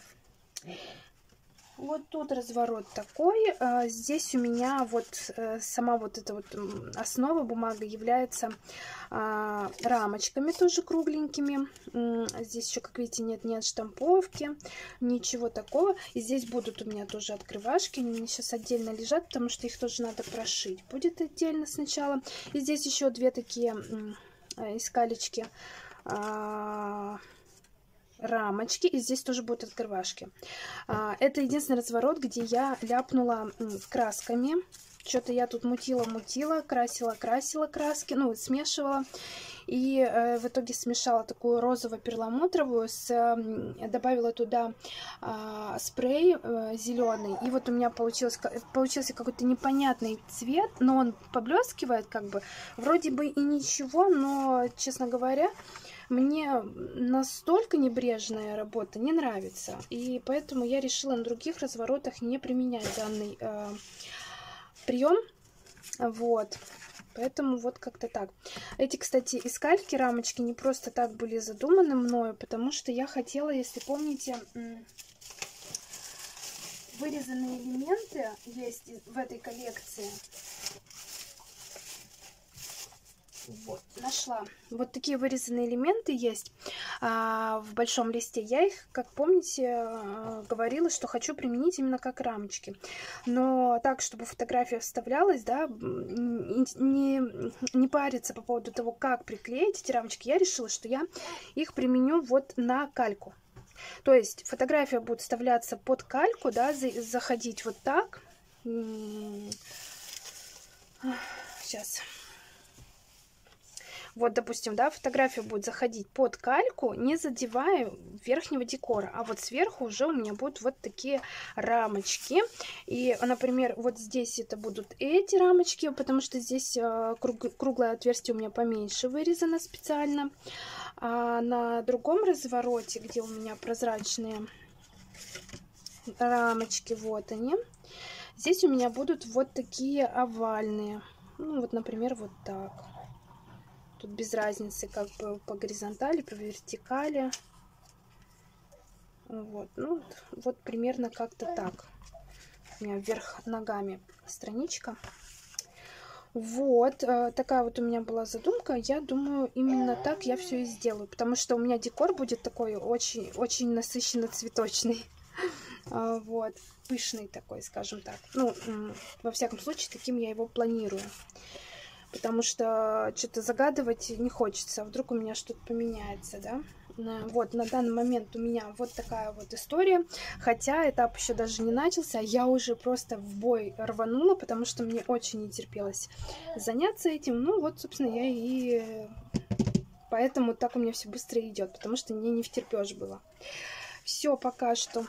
Вот тут разворот такой. Здесь у меня вот сама вот эта вот основа бумага является рамочками тоже кругленькими. Здесь еще, как видите, нет ни отштамповки, ничего такого. И здесь будут у меня тоже открывашки. Они у меня сейчас отдельно лежат, потому что их тоже надо прошить. Будет отдельно сначала. И здесь еще две такие искалечки, рамочки, и здесь тоже будут открывашки. Это единственный разворот, где я ляпнула красками. Что-то я тут мутила-мутила, красила-красила краски, ну, смешивала. И э, в итоге смешала такую розово-перламутровую, с, э, добавила туда э, спрей э, зеленый. И вот у меня получилось, получился какой-то непонятный цвет, но он поблескивает как бы. Вроде бы и ничего, но, честно говоря, мне настолько небрежная работа не нравится. И поэтому я решила на других разворотах не применять данный э, прием. Вот. Поэтому вот как-то так. Эти, кстати, из кальки рамочки не просто так были задуманы мною, потому что я хотела, если помните, вырезанные элементы есть в этой коллекции. Вот, нашла. Вот такие вырезанные элементы есть а, в большом листе. Я их, как помните, а, говорила, что хочу применить именно как рамочки. Но так, чтобы фотография вставлялась, да, не, не париться по поводу того, как приклеить эти рамочки, я решила, что я их применю вот на кальку. То есть фотография будет вставляться под кальку, да, заходить вот так. Сейчас. вот, допустим, да, фотография будет заходить под кальку, не задевая верхнего декора, а вот сверху уже у меня будут вот такие рамочки. И, например, вот здесь это будут эти рамочки, потому что здесь круг, круглое отверстие у меня поменьше вырезано специально. А на другом развороте, где у меня прозрачные рамочки, вот они, здесь у меня будут вот такие овальные. Ну, вот, например, вот так. Тут без разницы, как бы по горизонтали, по вертикали. Вот, ну, вот примерно как-то так. У меня вверх ногами страничка. Вот, такая вот у меня была задумка. Я думаю, именно так я все и сделаю. Потому что у меня декор будет такой очень, очень насыщенно цветочный. Вот, пышный такой, скажем так. Ну, во всяком случае, таким я его планирую. Потому что что-то загадывать не хочется. Вдруг у меня что-то поменяется, да? Вот, на данный момент у меня вот такая вот история. Хотя этап еще даже не начался. Я уже просто в бой рванула, потому что мне очень не терпелось заняться этим. Ну, вот, собственно, я и... Поэтому так у меня все быстро идет, потому что мне не втерпешь было. Все пока что.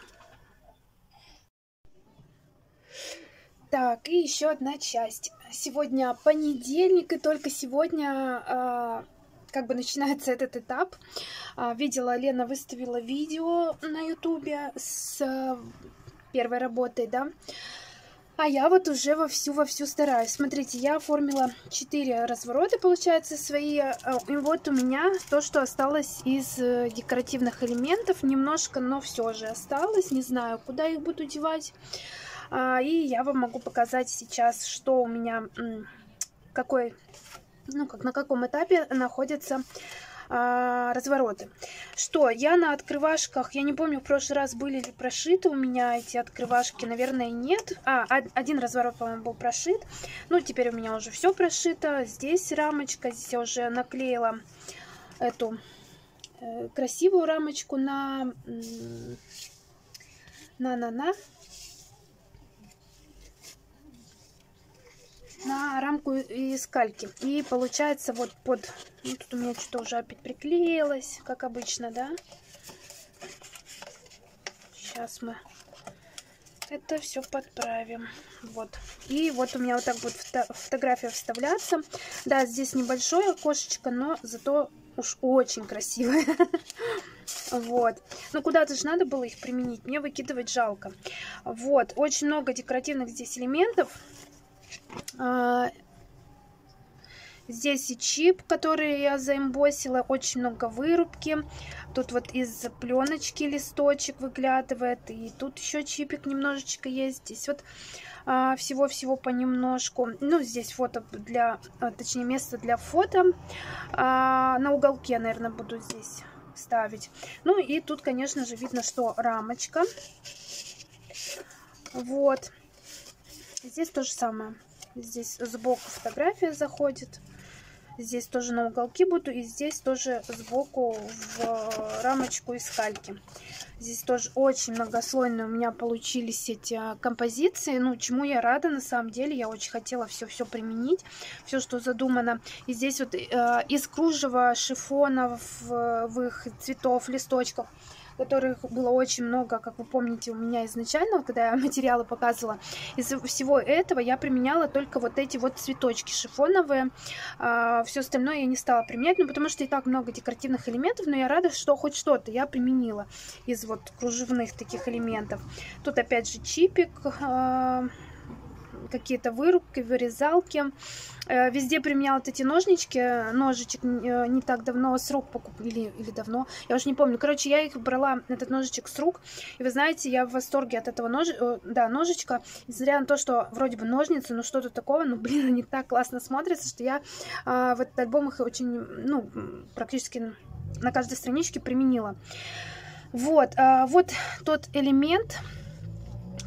Так, и еще одна часть. Сегодня понедельник, и только сегодня а, как бы начинается этот этап. А, видела, Лена выставила видео на ютубе с а, первой работой, да. А я вот уже вовсю-вовсю стараюсь. Смотрите, я оформила четыре разворота, получается, свои. И вот у меня то, что осталось из декоративных элементов. Немножко, но все же осталось. Не знаю, куда их буду девать. И я вам могу показать сейчас, что у меня, какой, ну, как, на каком этапе находятся а, развороты. Что я на открывашках, я не помню, в прошлый раз были ли прошиты у меня эти открывашки, наверное, нет. А, один разворот, по-моему, был прошит. Ну, теперь у меня уже все прошито. Здесь рамочка, здесь я уже наклеила эту э, красивую рамочку на на-на-на. на рамку из кальки. И получается вот под... Ну, тут у меня что-то уже опять приклеилось, как обычно, да? Сейчас мы это все подправим. Вот. И вот у меня вот так будет фото фотография вставляться. Да, здесь небольшое окошечко, но зато уж очень красивое. Вот. Ну, куда-то же надо было их применить. Мне выкидывать жалко. Вот. Очень много декоративных здесь элементов. Здесь и чип, который я заэмбосила, очень много вырубки. Тут вот из пленочки листочек выглядывает, и тут еще чипик немножечко есть. Здесь вот всего-всего понемножку. Ну, здесь фото для, точнее, место для фото. А, на уголке, наверное, буду здесь ставить. Ну, и тут, конечно же, видно, что рамочка. Вот. Здесь то же самое. Здесь сбоку фотография заходит. Здесь тоже на уголке буду. И здесь тоже сбоку в рамочку из кальки. Здесь тоже очень многослойные у меня получились эти композиции. Ну, чему я рада на самом деле. Я очень хотела все-все применить. Все, что задумано. И здесь вот э, из кружева, шифонов, в их цветов, листочков, которых было очень много, как вы помните, у меня изначально, когда я материалы показывала. Из всего этого я применяла только вот эти вот цветочки шифоновые. А, все остальное я не стала применять, ну, потому что и так много декоративных элементов, но я рада, что хоть что-то я применила из вот кружевных таких элементов. Тут опять же чипик, а, какие-то вырубки, вырезалки. Везде применяла вот эти ножнички. Ножичек не так давно с рук покупали, или давно, я уже не помню. Короче, я их брала, этот ножичек с рук. И вы знаете, я в восторге от этого нож... да, ножичка. Несмотря на то, что вроде бы ножницы, но что-то такого, ну, блин, они так классно смотрятся, что я а, в этот альбом их очень, ну, практически на каждой страничке применила. Вот, а, вот тот элемент,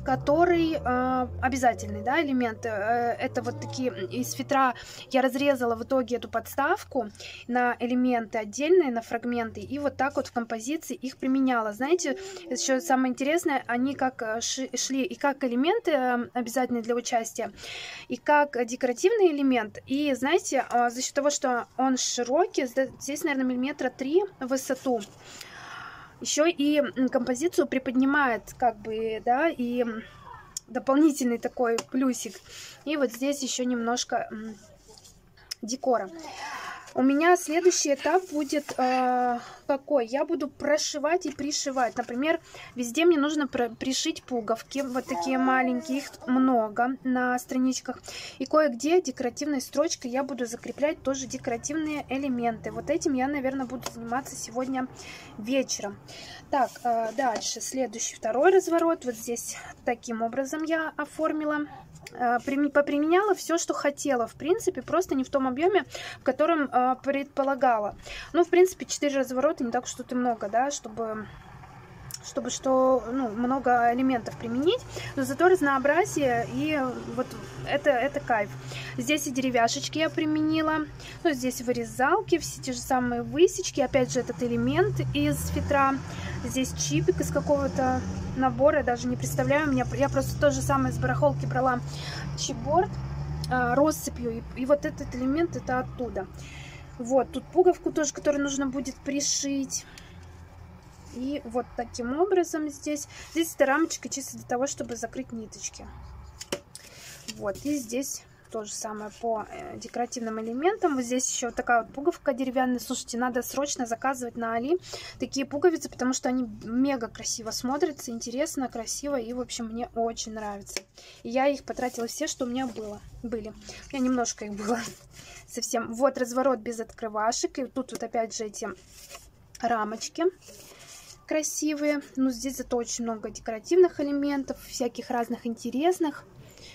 который э, обязательный, да, элемент. Э, это вот такие из фетра я разрезала в итоге эту подставку на элементы отдельные, на фрагменты, и вот так вот в композиции их применяла. Знаете, еще самое интересное, они как шли и как элементы э, обязательные для участия, и как декоративный элемент. И знаете, э, за счет того, что он широкий, здесь, наверное, миллиметра три в высоту, еще и композицию приподнимает, как бы, да, и дополнительный такой плюсик. И вот здесь еще немножко декора. У меня следующий этап будет э, какой? Я буду прошивать и пришивать. Например, везде мне нужно пришить пуговки. Вот такие маленькие, их много на страничках. И кое-где декоративной строчкой я буду закреплять тоже декоративные элементы. Вот этим я, наверное, буду заниматься сегодня вечером. Так, э, дальше. Следующий, второй разворот. Вот здесь таким образом я оформила. Поприменяла все, что хотела, в принципе, просто не в том объеме, в котором э, предполагала. Ну, в принципе, четыре разворота не так уж тут и много, да, чтобы, чтобы что, ну, много элементов применить, но зато разнообразие, и вот это, это кайф. Здесь и деревяшечки я применила, ну, здесь вырезалки, все те же самые высечки, опять же, этот элемент из фетра. Здесь чипик из какого-то набора, я даже не представляю. Меня, я просто то же самое с барахолки брала чипборд э, россыпью. И, и вот этот элемент это оттуда. Вот, тут пуговку тоже, которую нужно будет пришить. И вот таким образом здесь. Здесь эта рамочка чисто для того, чтобы закрыть ниточки. Вот, и здесь то же самое по декоративным элементам. Вот здесь еще вот такая вот пуговка деревянная. Слушайте, надо срочно заказывать на Али такие пуговицы, потому что они мега красиво смотрятся, интересно, красиво, и, в общем, мне очень нравится. И я их потратила все, что у меня было, были. У меня немножко их было совсем. Вот разворот без открывашек. И тут вот опять же эти рамочки красивые. Ну, здесь зато очень много декоративных элементов, всяких разных интересных.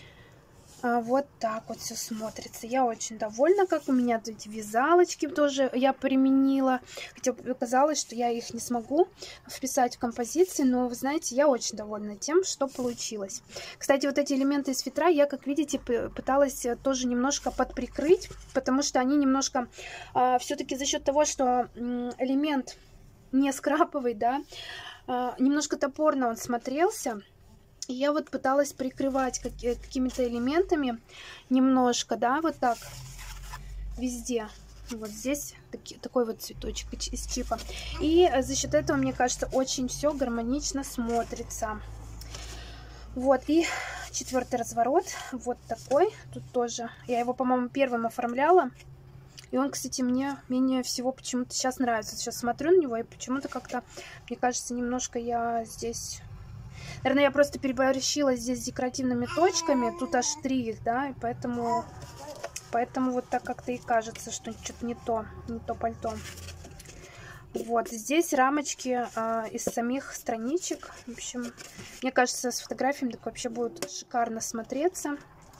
А вот так вот все смотрится. Я очень довольна, как у меня эти вязалочки тоже я применила. Хотя казалось, что я их не смогу вписать в композиции, но, вы знаете, я очень довольна тем, что получилось. Кстати, вот эти элементы из фетра я, как видите, пыталась тоже немножко подприкрыть, потому что они немножко, а, все-таки за счет того, что элемент не скраповый, да, а, немножко топорно он смотрелся. И я вот пыталась прикрывать какими-то элементами немножко, да, вот так, везде. Вот здесь таки, такой вот цветочек из чипа. И за счет этого, мне кажется, очень все гармонично смотрится. Вот, и четвертый разворот, вот такой. Тут тоже, я его, по-моему, первым оформляла. И он, кстати, мне менее всего почему-то сейчас нравится. Сейчас смотрю на него, и почему-то как-то, мне кажется, немножко я здесь... Наверное, я просто переборщила здесь с декоративными точками. Тут аж три их, да, и поэтому, поэтому вот так как-то и кажется, что что-то не то, не то пальто. Вот, здесь рамочки а, из самих страничек. В общем, мне кажется, с фотографиями так вообще будет шикарно смотреться.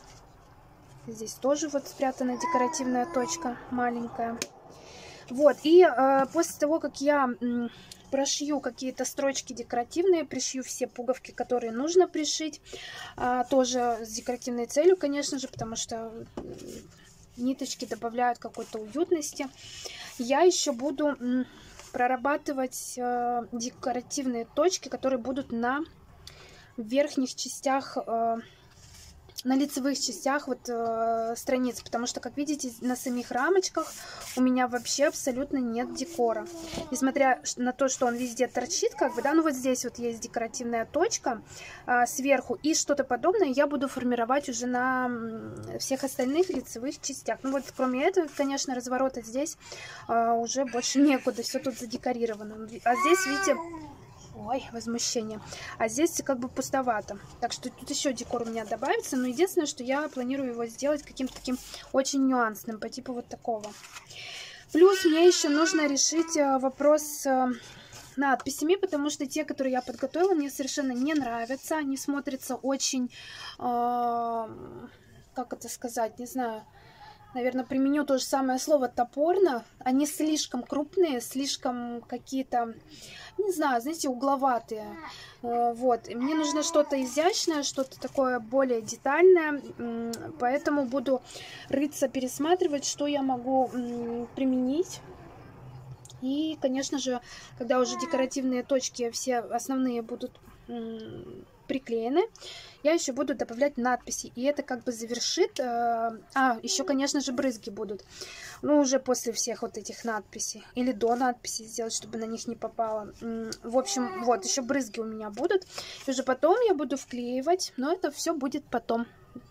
Здесь тоже вот спрятана декоративная точка маленькая. Вот, и а, после того, как я... прошью какие-то строчки декоративные, пришью все пуговки, которые нужно пришить, а, тоже с декоративной целью, конечно же, потому что ниточки добавляют какой-то уютности. Я еще буду прорабатывать а, декоративные точки, которые будут на верхних частях, а, на лицевых частях вот э, страниц, потому что, как видите, на самих рамочках у меня вообще абсолютно нет декора. Несмотря на то, что он везде торчит, как бы, да, ну вот здесь вот есть декоративная точка э, сверху, и что-то подобное я буду формировать уже на всех остальных лицевых частях. Ну вот, кроме этого, конечно, разворота здесь э, уже больше некуда, все тут задекорировано. А здесь, видите... Ой, возмущение. А здесь как бы пустовато. Так что тут еще декор у меня добавится. Но единственное, что я планирую его сделать каким-то таким очень нюансным, по типу вот такого. Плюс мне еще нужно решить вопрос с надписями, потому что те, которые я подготовила, мне совершенно не нравятся. Они смотрятся очень, э, как это сказать, не знаю... наверное, применю то же самое слово топорно. Они слишком крупные, слишком какие-то, не знаю, знаете, угловатые. Вот. И мне нужно что-то изящное, что-то такое более детальное. Поэтому буду рыться, пересматривать, что я могу применить. И, конечно же, когда уже декоративные точки все основные будут приклеены, я еще буду добавлять надписи. И это как бы завершит... Э, а, еще, конечно же, брызги будут. Ну, уже после всех вот этих надписей. Или до надписей сделать, чтобы на них не попало. В общем, вот, еще брызги у меня будут. И уже потом я буду вклеивать. Но это все будет потом.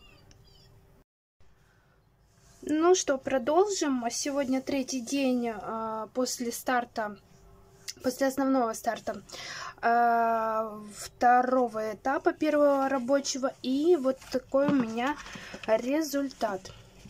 Ну что, продолжим. Сегодня третий день э, после старта. После основного старта э, второго этапа первого рабочего. И вот такой у меня результат.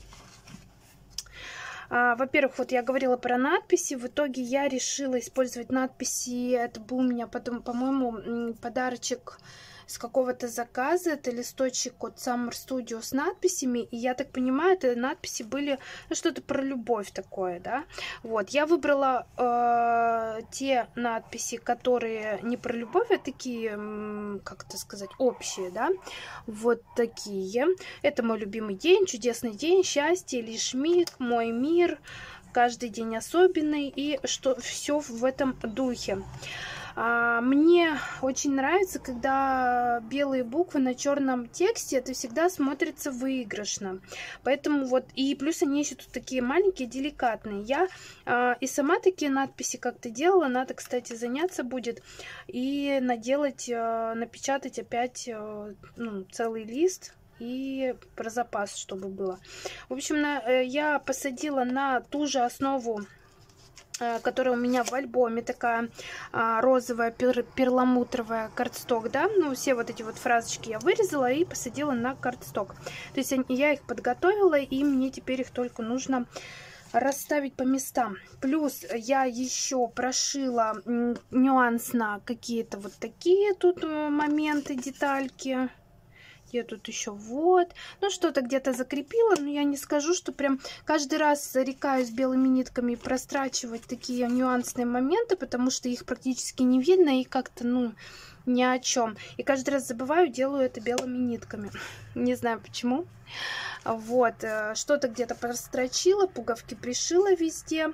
А, во-первых, вот я говорила про надписи. В итоге я решила использовать надписи. Это был у меня потом, по-моему, подарочек с какого-то заказа. Это листочек от Summer Studio с надписями. И я так понимаю, это надписи были, ну, что-то про любовь такое, да. Вот, я выбрала э, те надписи, которые не про любовь, а такие, как это сказать, общие, да. Вот такие. Это мой любимый день, чудесный день, счастье, лишь миг, мой мир, каждый день особенный. И что все в этом духе. Мне очень нравится, когда белые буквы на черном тексте, это всегда смотрится выигрышно. Поэтому вот, и плюс они еще тут такие маленькие, деликатные. Я а, и сама такие надписи как-то делала, надо, кстати, заняться будет и наделать, а, напечатать опять а, ну, целый лист. И про запас, чтобы было. В общем, на, я посадила на ту же основу, которая у меня в альбоме, такая а, розовая, пер, перламутровая картсток, да, ну, все вот эти вот фразочки я вырезала и посадила на картсток. То есть я их подготовила, и мне теперь их только нужно расставить по местам. Плюс я еще прошила нюансно какие-то вот такие тут моменты, детальки. Я тут еще вот, ну что-то где-то закрепила, но я не скажу, что прям каждый раз зарекаюсь белыми нитками прострачивать такие нюансные моменты, потому что их практически не видно и как-то, ну, ни о чем. И каждый раз забываю, делаю это белыми нитками. Не знаю почему. Вот, что-то где-то прострочила, пуговки пришила везде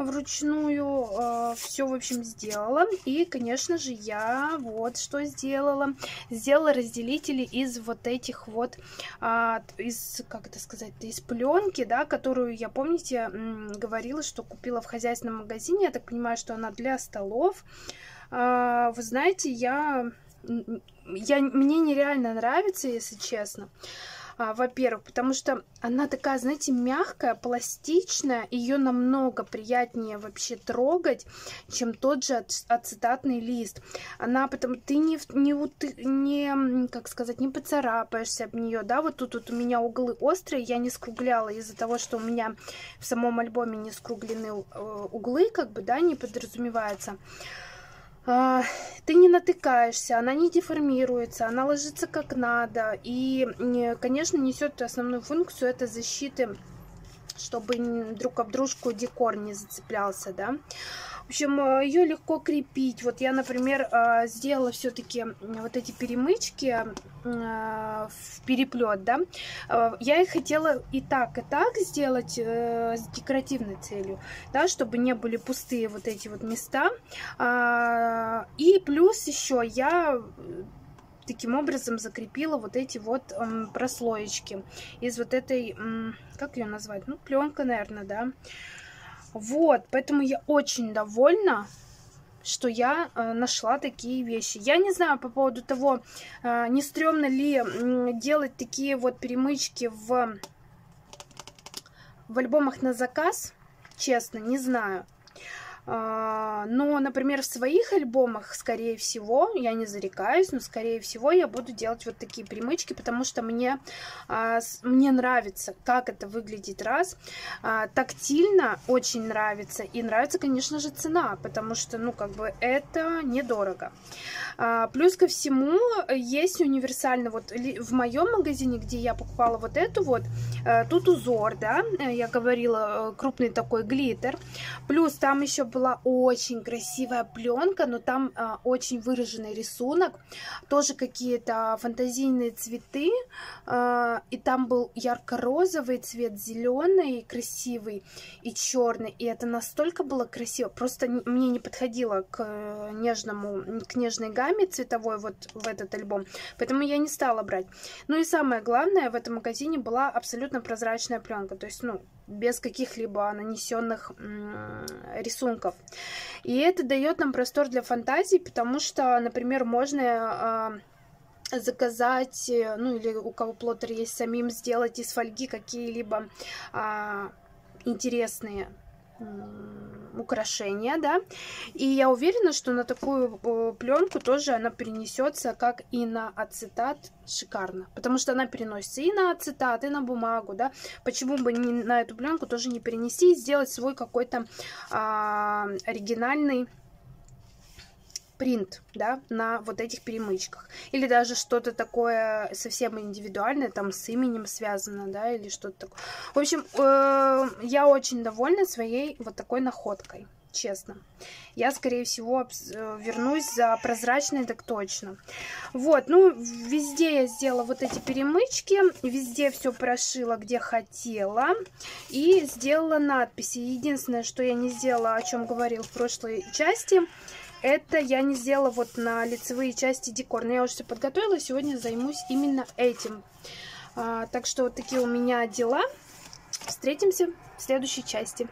вручную, все, в общем, сделала. И, конечно же, я вот что сделала. Сделала разделители из вот этих вот, из, как это сказать, из пленки, да, которую я, помните, говорила, что купила в хозяйственном магазине. Я так понимаю, что она для столов. Вы знаете, я, я, мне нереально нравится, если честно. Во-первых, потому что она такая, знаете, мягкая, пластичная. Ее намного приятнее вообще трогать, чем тот же ацетатный лист. Она потом, ты не, не, не, как сказать, не поцарапаешься об нее, да. Вот тут вот у меня углы острые, я не скругляла из-за того, что у меня в самом альбоме не скруглены углы, как бы, да, не подразумевается. Ты не натыкаешься, она не деформируется, она ложится как надо. И, конечно, несет основную функцию — это защиты, чтобы друг об дружку декор не зацеплялся, да. В общем, ее легко крепить. Вот я, например, сделала все-таки вот эти перемычки в переплет, да. Я их хотела и так, и так сделать с декоративной целью, да, чтобы не были пустые вот эти вот места. И плюс еще я таким образом закрепила вот эти вот прослоечки из вот этой, как ее назвать, ну, пленка, наверное, да. Вот, поэтому я очень довольна, что я э, нашла такие вещи. Я не знаю по поводу того, э, не стрёмно ли э, делать такие вот перемычки в, в альбомах на заказ. Честно, не знаю. Но, например, в своих альбомах, скорее всего, я не зарекаюсь, но, скорее всего, я буду делать вот такие примычки, потому что мне, мне нравится, как это выглядит, раз. Тактильно очень нравится, и нравится, конечно же, цена, потому что, ну, как бы, это недорого. Плюс ко всему, есть универсально, вот в моем магазине, где я покупала вот эту вот, тут узор, да, я говорила, крупный такой глиттер, плюс там еще была очень красивая пленка, но там а, очень выраженный рисунок, тоже какие-то фантазийные цветы, а, и там был ярко-розовый цвет, зеленый, красивый и черный, и это настолько было красиво, просто не, мне не подходило к нежному, к нежной гамме цветовой вот в этот альбом, поэтому я не стала брать. Ну и самое главное, в этом магазине была абсолютно прозрачная пленка, то есть, ну, без каких-либо нанесенных рисунков. И это дает нам простор для фантазий, потому что, например, можно э, заказать, ну или у кого плоттер есть, самим сделать из фольги какие-либо э, интересные украшения, да, и я уверена, что на такую пленку тоже она перенесется, как и на ацетат, шикарно, потому что она переносится и на ацетат, и на бумагу, да, почему бы не на эту пленку тоже не перенести и сделать свой какой-то а, оригинальный принт, да, на вот этих перемычках. Или даже что-то такое совсем индивидуальное, там с именем связано, да, или что-то такое. В общем, э, я очень довольна своей вот такой находкой, честно. Я, скорее всего, вернусь за прозрачной, так точно. Вот, ну, везде я сделала вот эти перемычки, везде все прошила, где хотела, и сделала надписи. Единственное, что я не сделала, о чем говорил в прошлой части, это я не сделала вот на лицевые части декор. Но я уже все подготовила, сегодня займусь именно этим. А, так что вот такие у меня дела. Встретимся в следующей части.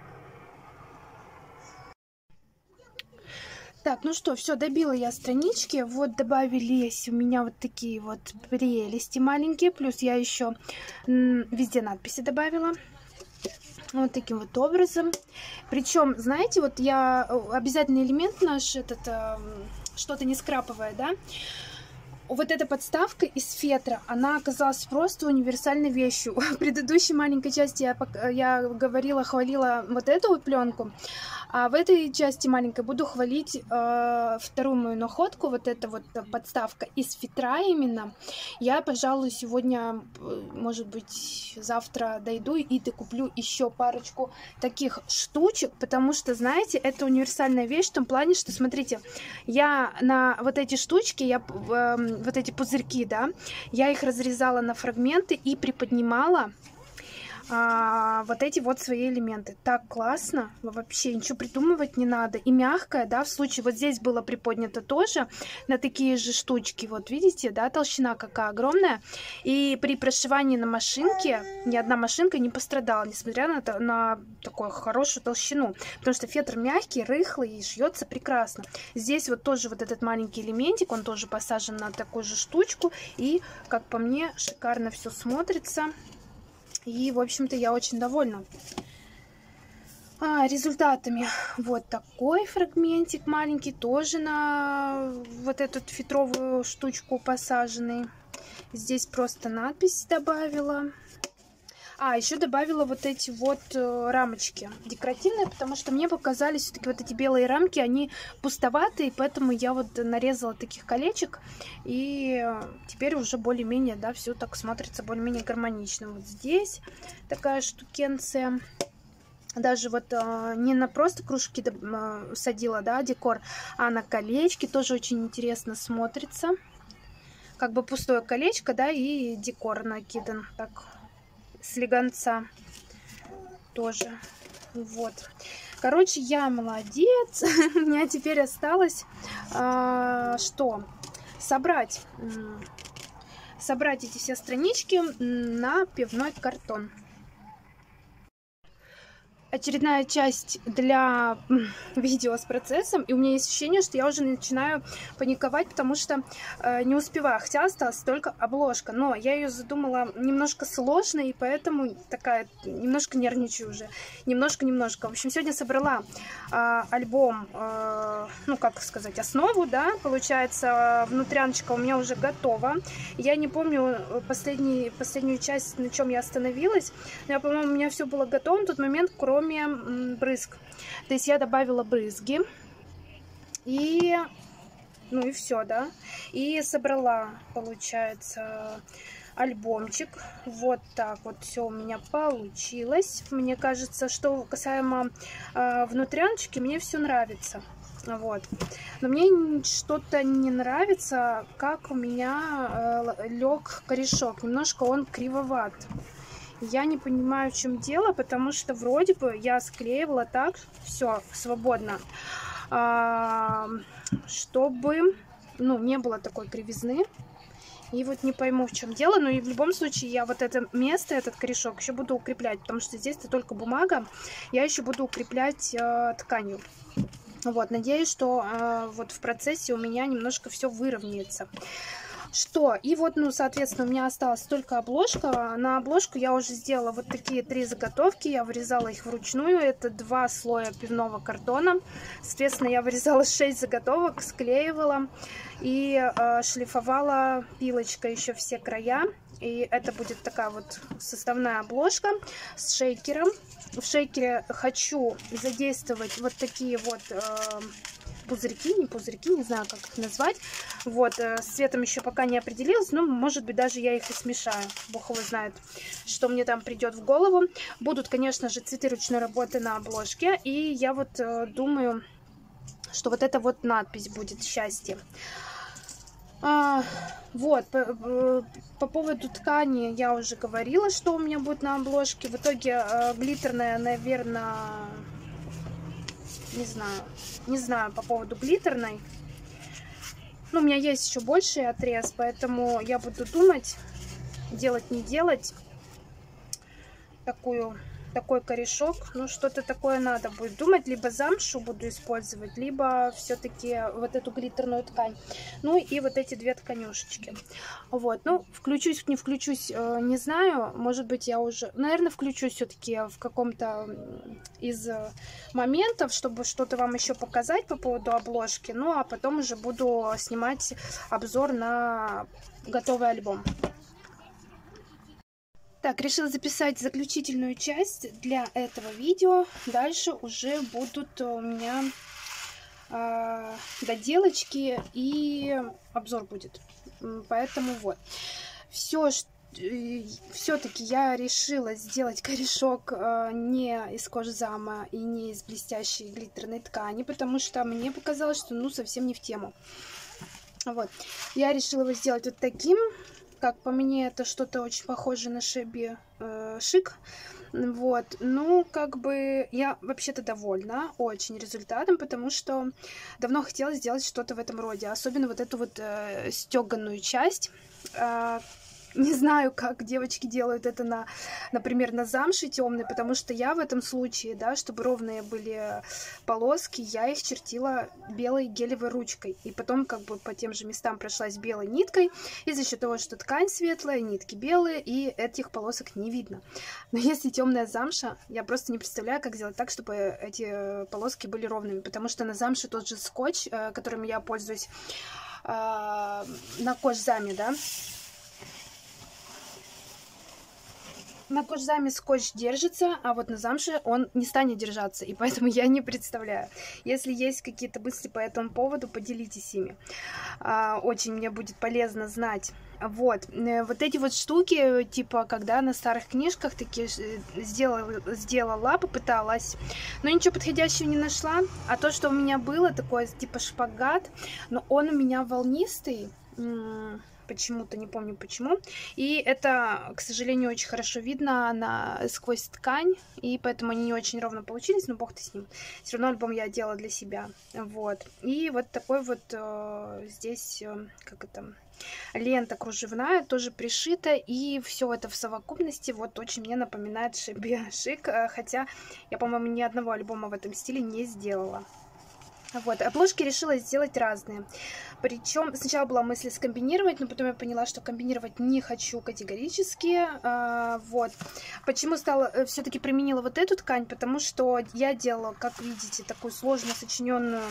Так, ну что, все, добила я странички. Вот добавились у меня вот такие вот прелести маленькие. Плюс я еще везде надписи добавила. Вот таким вот образом. Причем, знаете, вот я обязательный элемент наш, этот что-то не скраповое, да. Вот эта подставка из фетра, она оказалась просто универсальной вещью. В предыдущей маленькой части я, я говорила, хвалила вот эту вот пленку. А в этой части маленькой буду хвалить э, вторую мою находку. Вот эта вот подставка из фетра именно. Я, пожалуй, сегодня, может быть, завтра дойду и докуплю еще парочку таких штучек. Потому что, знаете, это универсальная вещь в том плане, что, смотрите, я на вот эти штучки, я, э, вот эти пузырьки, да, я их разрезала на фрагменты и приподнимала. А, вот эти вот свои элементы. Так классно, вообще ничего придумывать не надо. И мягкая, да, в случае, вот здесь было приподнято тоже на такие же штучки. Вот видите, да, толщина какая огромная. И при прошивании на машинке ни одна машинка не пострадала, несмотря на, на такую хорошую толщину. Потому что фетр мягкий, рыхлый и шьется прекрасно. Здесь вот тоже вот этот маленький элементик, он тоже посажен на такую же штучку. И, как по мне, шикарно все смотрится. И, в общем-то, я очень довольна а, результатами. Вот такой фрагментик маленький, тоже на вот эту фетровую штучку посаженный. Здесь просто надпись добавила. А, еще добавила вот эти вот э, рамочки декоративные, потому что мне показались все-таки вот эти белые рамки, они пустоватые, поэтому я вот нарезала таких колечек, и теперь уже более-менее, да, все так смотрится более-менее гармонично. Вот здесь такая штукенция. Даже вот э, не на просто кружки э, садила, да, декор, а на колечки, тоже очень интересно смотрится. Как бы пустое колечко, да, и декор накидан так слегонца тоже. Вот. Короче, я молодец. У меня теперь осталось а, что? Собрать. Собрать эти все странички на пивной картон. очередная часть для видео с процессом, и у меня есть ощущение, что я уже начинаю паниковать, потому что э, не успеваю, хотя осталась только обложка, но я ее задумала немножко сложно, и поэтому такая, немножко нервничаю уже, немножко-немножко. В общем, сегодня собрала э, альбом, э, ну, как сказать, основу, да, получается, внутряночка у меня уже готова. Я не помню последний, последнюю часть, на чем я остановилась, но, по-моему, у меня все было готово на тот момент, кроме брызг. То есть я добавила брызги и ну и все, да. И собрала, получается, альбомчик. Вот так вот все у меня получилось. Мне кажется, что касаемо э, внутряночки, мне все нравится. Вот. Но мне что-то не нравится, как у меня э, лег корешок. Немножко он кривоват. Я не понимаю, в чем дело, потому что вроде бы я склеивала так, все, свободно, чтобы, ну, не было такой кривизны. И вот не пойму, в чем дело, но и в любом случае я вот это место, этот корешок еще буду укреплять, потому что здесь-то только бумага, я еще буду укреплять э, тканью. Вот, надеюсь, что э, вот в процессе у меня немножко все выровняется. Что? И вот, ну, соответственно, у меня осталась только обложка. На обложку я уже сделала вот такие три заготовки. Я вырезала их вручную. Это два слоя пивного картона. Соответственно, я вырезала шесть заготовок, склеивала и э, шлифовала пилочкой еще все края. И это будет такая вот составная обложка с шейкером. В шейкере хочу задействовать вот такие вот... Э, пузырьки, не пузырьки, не знаю, как их назвать. Вот, с цветом еще пока не определилась, но, может быть, даже я их и смешаю. Бог его знает, что мне там придет в голову. Будут, конечно же, цветы ручной работы на обложке. И я вот э, думаю, что вот эта вот надпись будет «Счастье». А, вот, по, по поводу ткани я уже говорила, что у меня будет на обложке. В итоге э, глиттерная, наверное... Не знаю, не знаю по поводу глиттерной. Ну, у меня есть еще больший отрез, поэтому я буду думать, делать, не делать такую, такой корешок. Ну, что-то такое надо будет думать. Либо замшу буду использовать, либо все-таки вот эту глиттерную ткань. Ну, и вот эти две тканюшечки. Вот, ну, включусь, не включусь, не знаю. Может быть, я уже, наверное, включусь все-таки в каком-то из моментов, чтобы что-то вам еще показать по поводу обложки. Ну, а потом уже буду снимать обзор на готовый альбом. Так, решила записать заключительную часть для этого видео. Дальше уже будут у меня э, доделочки и обзор будет. Поэтому вот. Все, все-таки я решила сделать корешок э, не из кожзама и не из блестящей глиттерной ткани, потому что мне показалось, что ну совсем не в тему. Вот. Я решила его сделать вот таким. Как по мне, это что-то очень похоже на Шеби э, Шик. Вот. Ну, как бы я вообще-то довольна очень результатом, потому что давно хотела сделать что-то в этом роде. Особенно вот эту вот э, стеганую часть. Э, Не знаю, как девочки делают это, на, например, на замше темной, потому что я в этом случае, да, чтобы ровные были полоски, я их чертила белой гелевой ручкой. И потом как бы по тем же местам прошлась белой ниткой. И за счет того, что ткань светлая, нитки белые, и этих полосок не видно. Но если темная замша, я просто не представляю, как сделать так, чтобы эти полоски были ровными. Потому что на замше тот же скотч, которым я пользуюсь на кожзаме, да, на кожзаме скотч держится, а вот на замше он не станет держаться, и поэтому я не представляю. Если есть какие-то мысли по этому поводу, поделитесь ими. Очень мне будет полезно знать. Вот, вот эти вот штуки, типа, когда на старых книжках такие сделала, сделала, попыталась, но ничего подходящего не нашла. А то, что у меня было, такое, типа, шпагат, но он у меня волнистый. почему-то, не помню почему. И это, к сожалению, очень хорошо видно на, сквозь ткань, и поэтому они не очень ровно получились, но бог ты с ним. Все равно альбом я делала для себя. Вот. И вот такой вот э, здесь, э, как это, лента кружевная, тоже пришита, и все это в совокупности вот очень мне напоминает Шеби Шик, хотя я, по-моему, ни одного альбома в этом стиле не сделала. Вот, обложки решила сделать разные. Причем сначала была мысль скомбинировать, но потом я поняла, что комбинировать не хочу категорически. А, вот. Почему стала, все-таки применила вот эту ткань? Потому что я делала, как видите, такую сложно сочиненную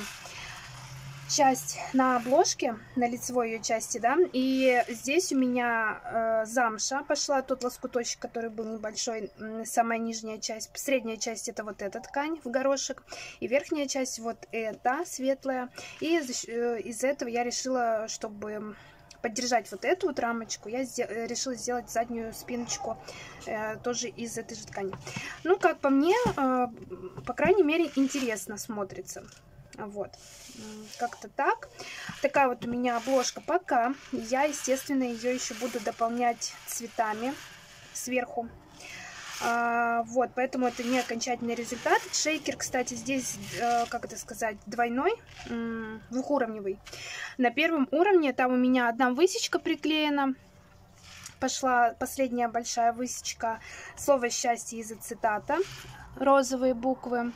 часть на обложке, на лицевой ее части, да, и здесь у меня э, замша пошла, тот лоскуточек, который был небольшой, самая нижняя часть, средняя часть это вот эта ткань в горошек, и верхняя часть вот эта светлая, и из, э, из этого я решила, чтобы поддержать вот эту вот рамочку, я решила сделать заднюю спиночку э, тоже из этой же ткани. Ну, как по мне, э, по крайней мере, интересно смотрится. Вот, как-то так. Такая вот у меня обложка пока. Я, естественно, ее еще буду дополнять цветами сверху. А, вот, поэтому это не окончательный результат. Шейкер, кстати, здесь, э, как это сказать, двойной, э, двухуровневый. На первом уровне там у меня одна высечка приклеена. Пошла последняя большая высечка. Слово «счастье» из ацетата. Розовые буквы.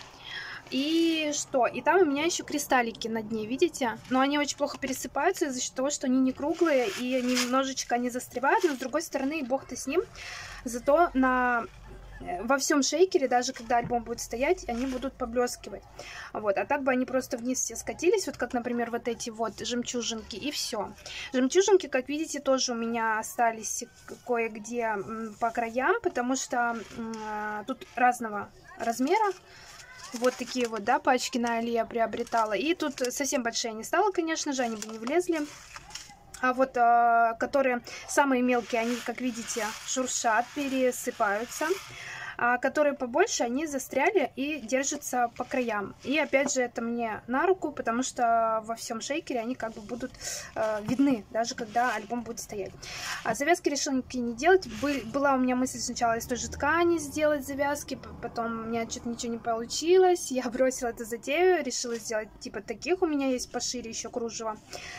И что? И там у меня еще кристаллики на дне, видите? Но они очень плохо пересыпаются за счет того, что они не круглые, и немножечко они застревают, но с другой стороны, бог-то с ним. Зато на... во всем шейкере, даже когда альбом будет стоять, они будут поблескивать. Вот. А так бы они просто вниз все скатились, вот как, например, вот эти вот жемчужинки, и все. Жемчужинки, как видите, тоже у меня остались кое-где по краям, потому что э, тут разного размера. Вот такие вот, да, пачки на Али я приобретала. И тут совсем большие не стало, конечно же, они бы не влезли. А вот, э, которые самые мелкие, они, как видите, шуршат, пересыпаются. А которые побольше, они застряли и держатся по краям. И опять же, это мне на руку, потому что во всем шейкере они как бы будут э, видны, даже когда альбом будет стоять. А завязки решила никакие не делать. Бы, была у меня мысль сначала из той же ткани сделать завязки, потом у меня что-то ничего не получилось. Я бросила эту затею, решила сделать типа таких. У меня есть пошире еще кружево.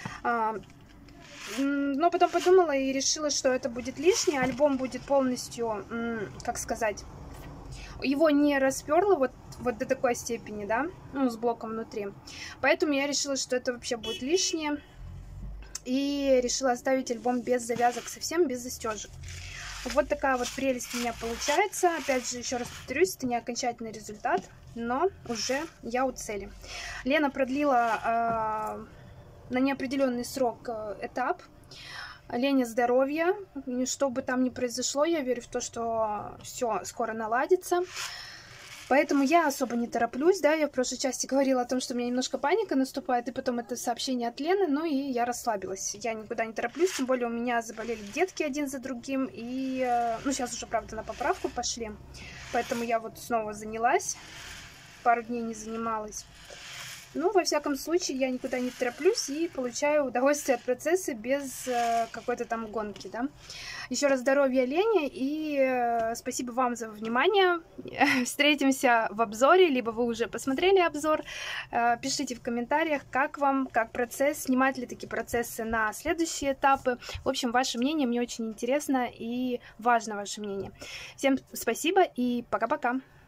Но потом подумала и решила, что это будет лишнее. Альбом будет полностью, как сказать, его не расперло вот, вот до такой степени, да, ну, с блоком внутри. Поэтому я решила, что это вообще будет лишнее. И решила оставить альбом без завязок, совсем без застежек. Вот такая вот прелесть у меня получается. Опять же, еще раз повторюсь, это не окончательный результат, но уже я у цели. Лена продлила э, на неопределенный срок э, этап. Лене здоровья, что бы там ни произошло, я верю в то, что все скоро наладится. Поэтому я особо не тороплюсь, да, я в прошлой части говорила о том, что у меня немножко паника наступает, и потом это сообщение от Лены, ну и я расслабилась. Я никуда не тороплюсь, тем более у меня заболели детки один за другим, и, ну, сейчас уже, правда, на поправку пошли, поэтому я вот снова занялась, пару дней не занималась. Ну, во всяком случае, я никуда не тороплюсь и получаю удовольствие от процесса без э, какой-то там гонки, да. Еще раз здоровья Лене и э, спасибо вам за внимание. Встретимся в обзоре, либо вы уже посмотрели обзор. Э, пишите в комментариях, как вам, как процесс, снимать ли такие процессы на следующие этапы. В общем, ваше мнение мне очень интересно и важно ваше мнение. Всем спасибо и пока-пока.